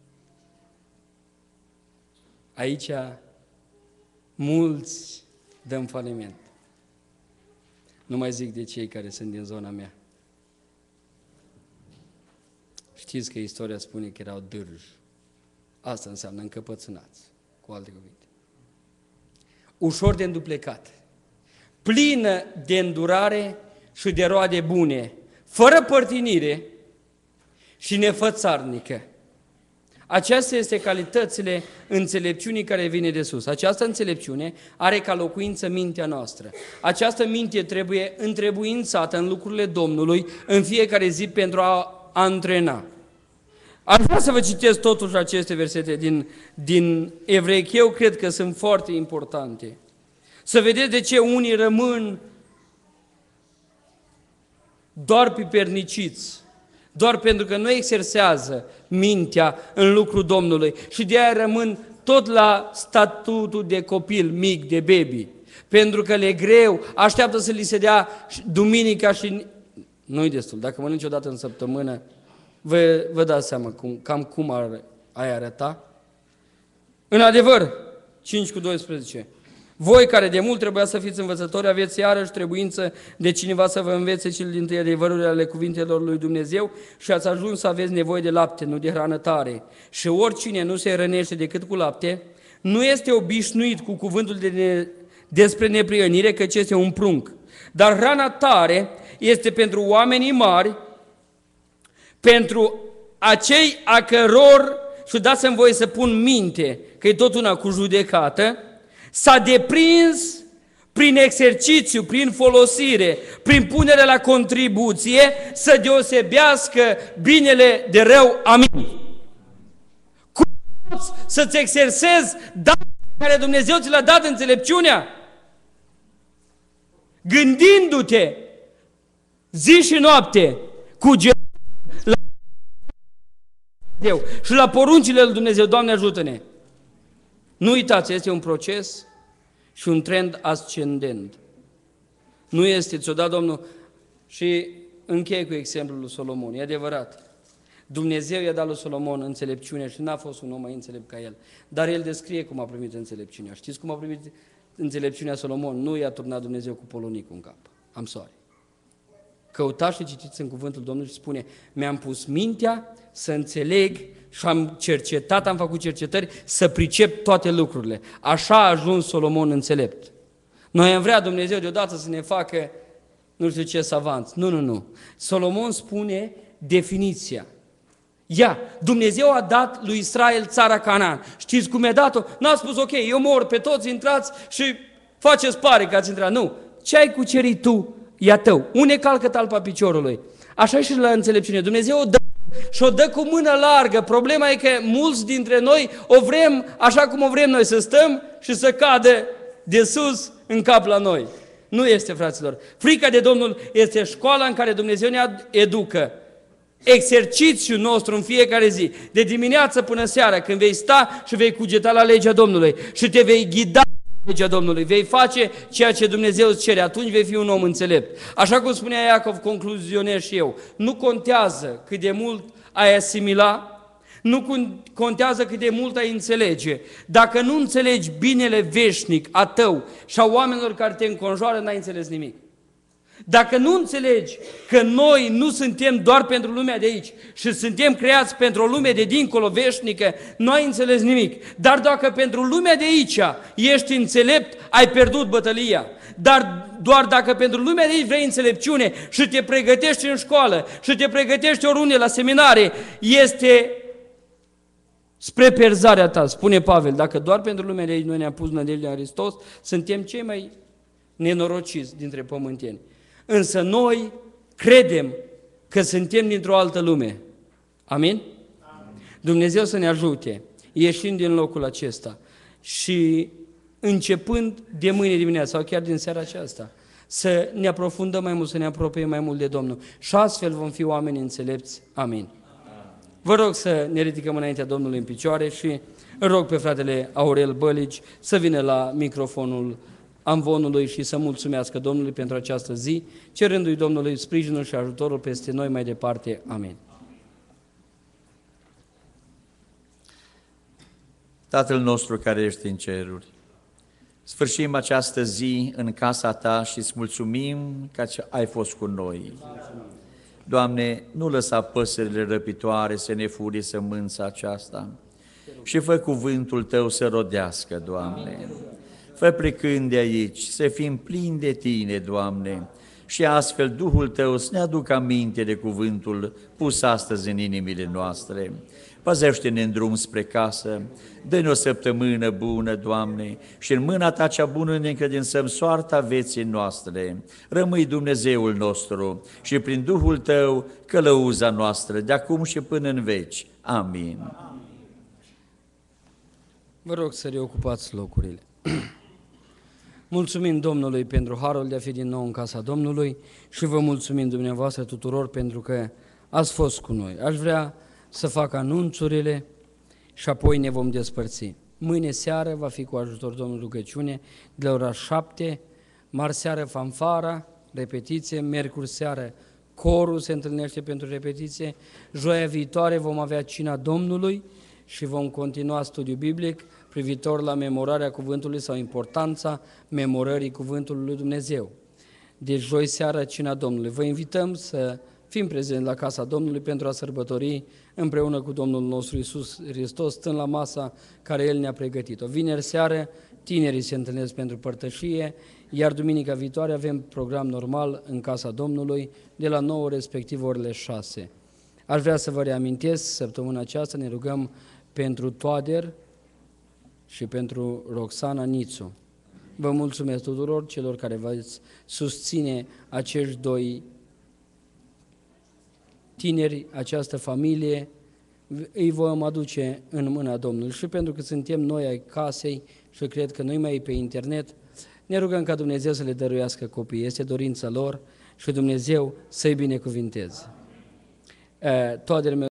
aici mulți dăm faliment. Nu mai zic de cei care sunt din zona mea. Știți Știți că istoria spune că erau dârji. Asta înseamnă încăpățânați, cu alte cuvinte. Ușor de înduplecat, plină de îndurare și de roade bune, fără părtinire și nefățarnică. Aceasta este calitățile înțelepciunii care vine de sus. Această înțelepciune are ca locuință mintea noastră. Această minte trebuie întrebuințată în lucrurile Domnului în fiecare zi pentru a antrena. Aș vrea să vă citesc totuși aceste versete din, din Evrei, că eu cred că sunt foarte importante. Să vedeți de ce unii rămân doar piperniciți, doar pentru că nu exersează mintea în lucrul Domnului și de aia rămân tot la statutul de copil mic, de baby, pentru că le greu, așteaptă să li se dea duminica și nu-i destul. Dacă mănânci o dată în săptămână, vă, vă dați seama cum, cam cum ar, ai arăta. În adevăr, cinci cu doisprezece, voi care de mult trebuia să fiți învățători, aveți iarăși trebuință de cineva să vă învețe cel dintâi adevărurile ale cuvintelor lui Dumnezeu și ați ajuns să aveți nevoie de lapte, nu de hrană tare. Și oricine nu se rănește decât cu lapte, nu este obișnuit cu cuvântul de ne, despre neprihănire, căci este un prunc. Dar hrana tare este pentru oamenii mari, pentru acei a căror, și dați-mi voie să pun minte, că e tot una cu judecată, s-a deprins prin exercițiu, prin folosire, prin punere la contribuție, să deosebească binele de rău. Amin. Cum poți să-ți exersezi darul care Dumnezeu ți l-a dat, înțelepciunea? Gândindu-te zi și noapte cu la Dumnezeu și la poruncile lui Dumnezeu. Doamne, ajută-ne! Nu uitați, este un proces și un trend ascendent. Nu este, ți-o dat Domnul, și încheie cu exemplul lui Solomon. E adevărat. Dumnezeu i-a dat lui Solomon înțelepciune și n-a fost un om mai înțelept ca el. Dar el descrie cum a primit înțelepciunea. Știți cum a primit înțelepciunea Solomon? Nu i-a turnat Dumnezeu cu polonicul în cap. Am sorry. Căutați și citiți în cuvântul Domnului și spune: mi-am pus mintea să înțeleg și am cercetat, am făcut cercetări să pricep toate lucrurile. Așa a ajuns Solomon înțelept. Noi am vrea Dumnezeu deodată să ne facă nu știu ce savanți. Nu, nu, nu. Solomon spune definiția. Ia, Dumnezeu a dat lui Israel țara Canaan. Știți cum i-a dat-o? N-a spus, ok, eu mor pe toți, intrați și faceți pare că ați intrat. Nu. Ce ai cucerit tu, e a tău. Une calcă talpa piciorului. Așa e și la înțelepciune. Dumnezeu o dă și o dă cu mână largă. Problema e că mulți dintre noi o vrem așa cum o vrem noi, să stăm și să cadă de sus în cap la noi. Nu este, fraților. Frica de Domnul este școala în care Dumnezeu ne educă. Exercițiul nostru în fiecare zi, de dimineață până seara, când vei sta și vei cugeta la legea Domnului și te vei ghida legea Domnului, vei face ceea ce Dumnezeu îți cere, atunci vei fi un om înțelept. Așa cum spunea Iacov, concluzionez și eu, nu contează cât de mult ai asimila, nu contează cât de mult ai înțelege. Dacă nu înțelegi binele veșnic a tău și a oamenilor care te înconjoară, n-ai înțeles nimic. Dacă nu înțelegi că noi nu suntem doar pentru lumea de aici și suntem creați pentru o lume de dincolo veșnică, nu ai înțeles nimic. Dar dacă pentru lumea de aici ești înțelept, ai pierdut bătălia. Dar doar dacă pentru lumea de aici vrei înțelepciune și te pregătești în școală și te pregătești oriunde la seminare, este spre pierzarea ta, spune Pavel. Dacă doar pentru lumea de aici noi ne-am pus nădejdea în Hristos, suntem cei mai nenorociți dintre pământeni. Însă noi credem că suntem dintr-o altă lume. Amin? Amin? Dumnezeu să ne ajute, ieșind din locul acesta și începând de mâine dimineața sau chiar din seara aceasta, să ne aprofundăm mai mult, să ne apropiem mai mult de Domnul. Și astfel vom fi oameni înțelepți. Amin. Vă rog să ne ridicăm înaintea Domnului în picioare și îl rog pe fratele Aurel Bălici să vină la microfonul amvonului și să mulțumească Domnului pentru această zi, cerându-i Domnului sprijinul și ajutorul peste noi mai departe. Amin. Tatăl nostru care ești în ceruri, sfârșim această zi în casa ta și îți mulțumim că ai fost cu noi. Doamne, nu lăsa păsările răpitoare să ne fure sămânța aceasta și fă cuvântul Tău să rodească, Doamne. Fă plecând de aici, să fim plini de Tine, Doamne, și astfel Duhul Tău să ne aducă aminte de cuvântul pus astăzi în inimile noastre. Păzește-ne în drum spre casă, dă-ne o săptămână bună, Doamne, și în mâna Ta cea bună ne încredințăm soarta vieții noastre. Rămâi Dumnezeul nostru și prin Duhul Tău călăuza noastră, de acum și până în veci. Amin. Vă rog să reocupați locurile. Mulțumim Domnului pentru harul de a fi din nou în casa Domnului și vă mulțumim dumneavoastră tuturor pentru că ați fost cu noi. Aș vrea să fac anunțurile și apoi ne vom despărți. Mâine seară va fi cu ajutor Domnului rugăciune de la ora șapte, marți seară fanfara, repetiție, miercuri seară corul se întâlnește pentru repetiție, joia viitoare vom avea cina Domnului și vom continua studiul biblic privitor la memorarea cuvântului sau importanța memorării cuvântului lui Dumnezeu. Deci joi seara cina Domnului. Vă invităm să fim prezenți la casa Domnului pentru a sărbători împreună cu Domnul nostru Iisus Hristos, stând la masa care El ne-a pregătit-o. Vineri seară tinerii se întâlnesc pentru părtășie, iar duminica viitoare avem program normal în casa Domnului de la nouă, respectiv orele șase. Aș vrea să vă reamintesc, săptămâna aceasta ne rugăm pentru Toader și pentru Roxana Nițu. Vă mulțumesc tuturor celor care vă susține acești doi tineri, această familie, îi vom aduce în mâna Domnului. Și pentru că suntem noi ai casei și cred că noi mai pe internet, ne rugăm ca Dumnezeu să le dăruiască copiii. Este dorința lor și Dumnezeu să-i binecuvinteze. Toader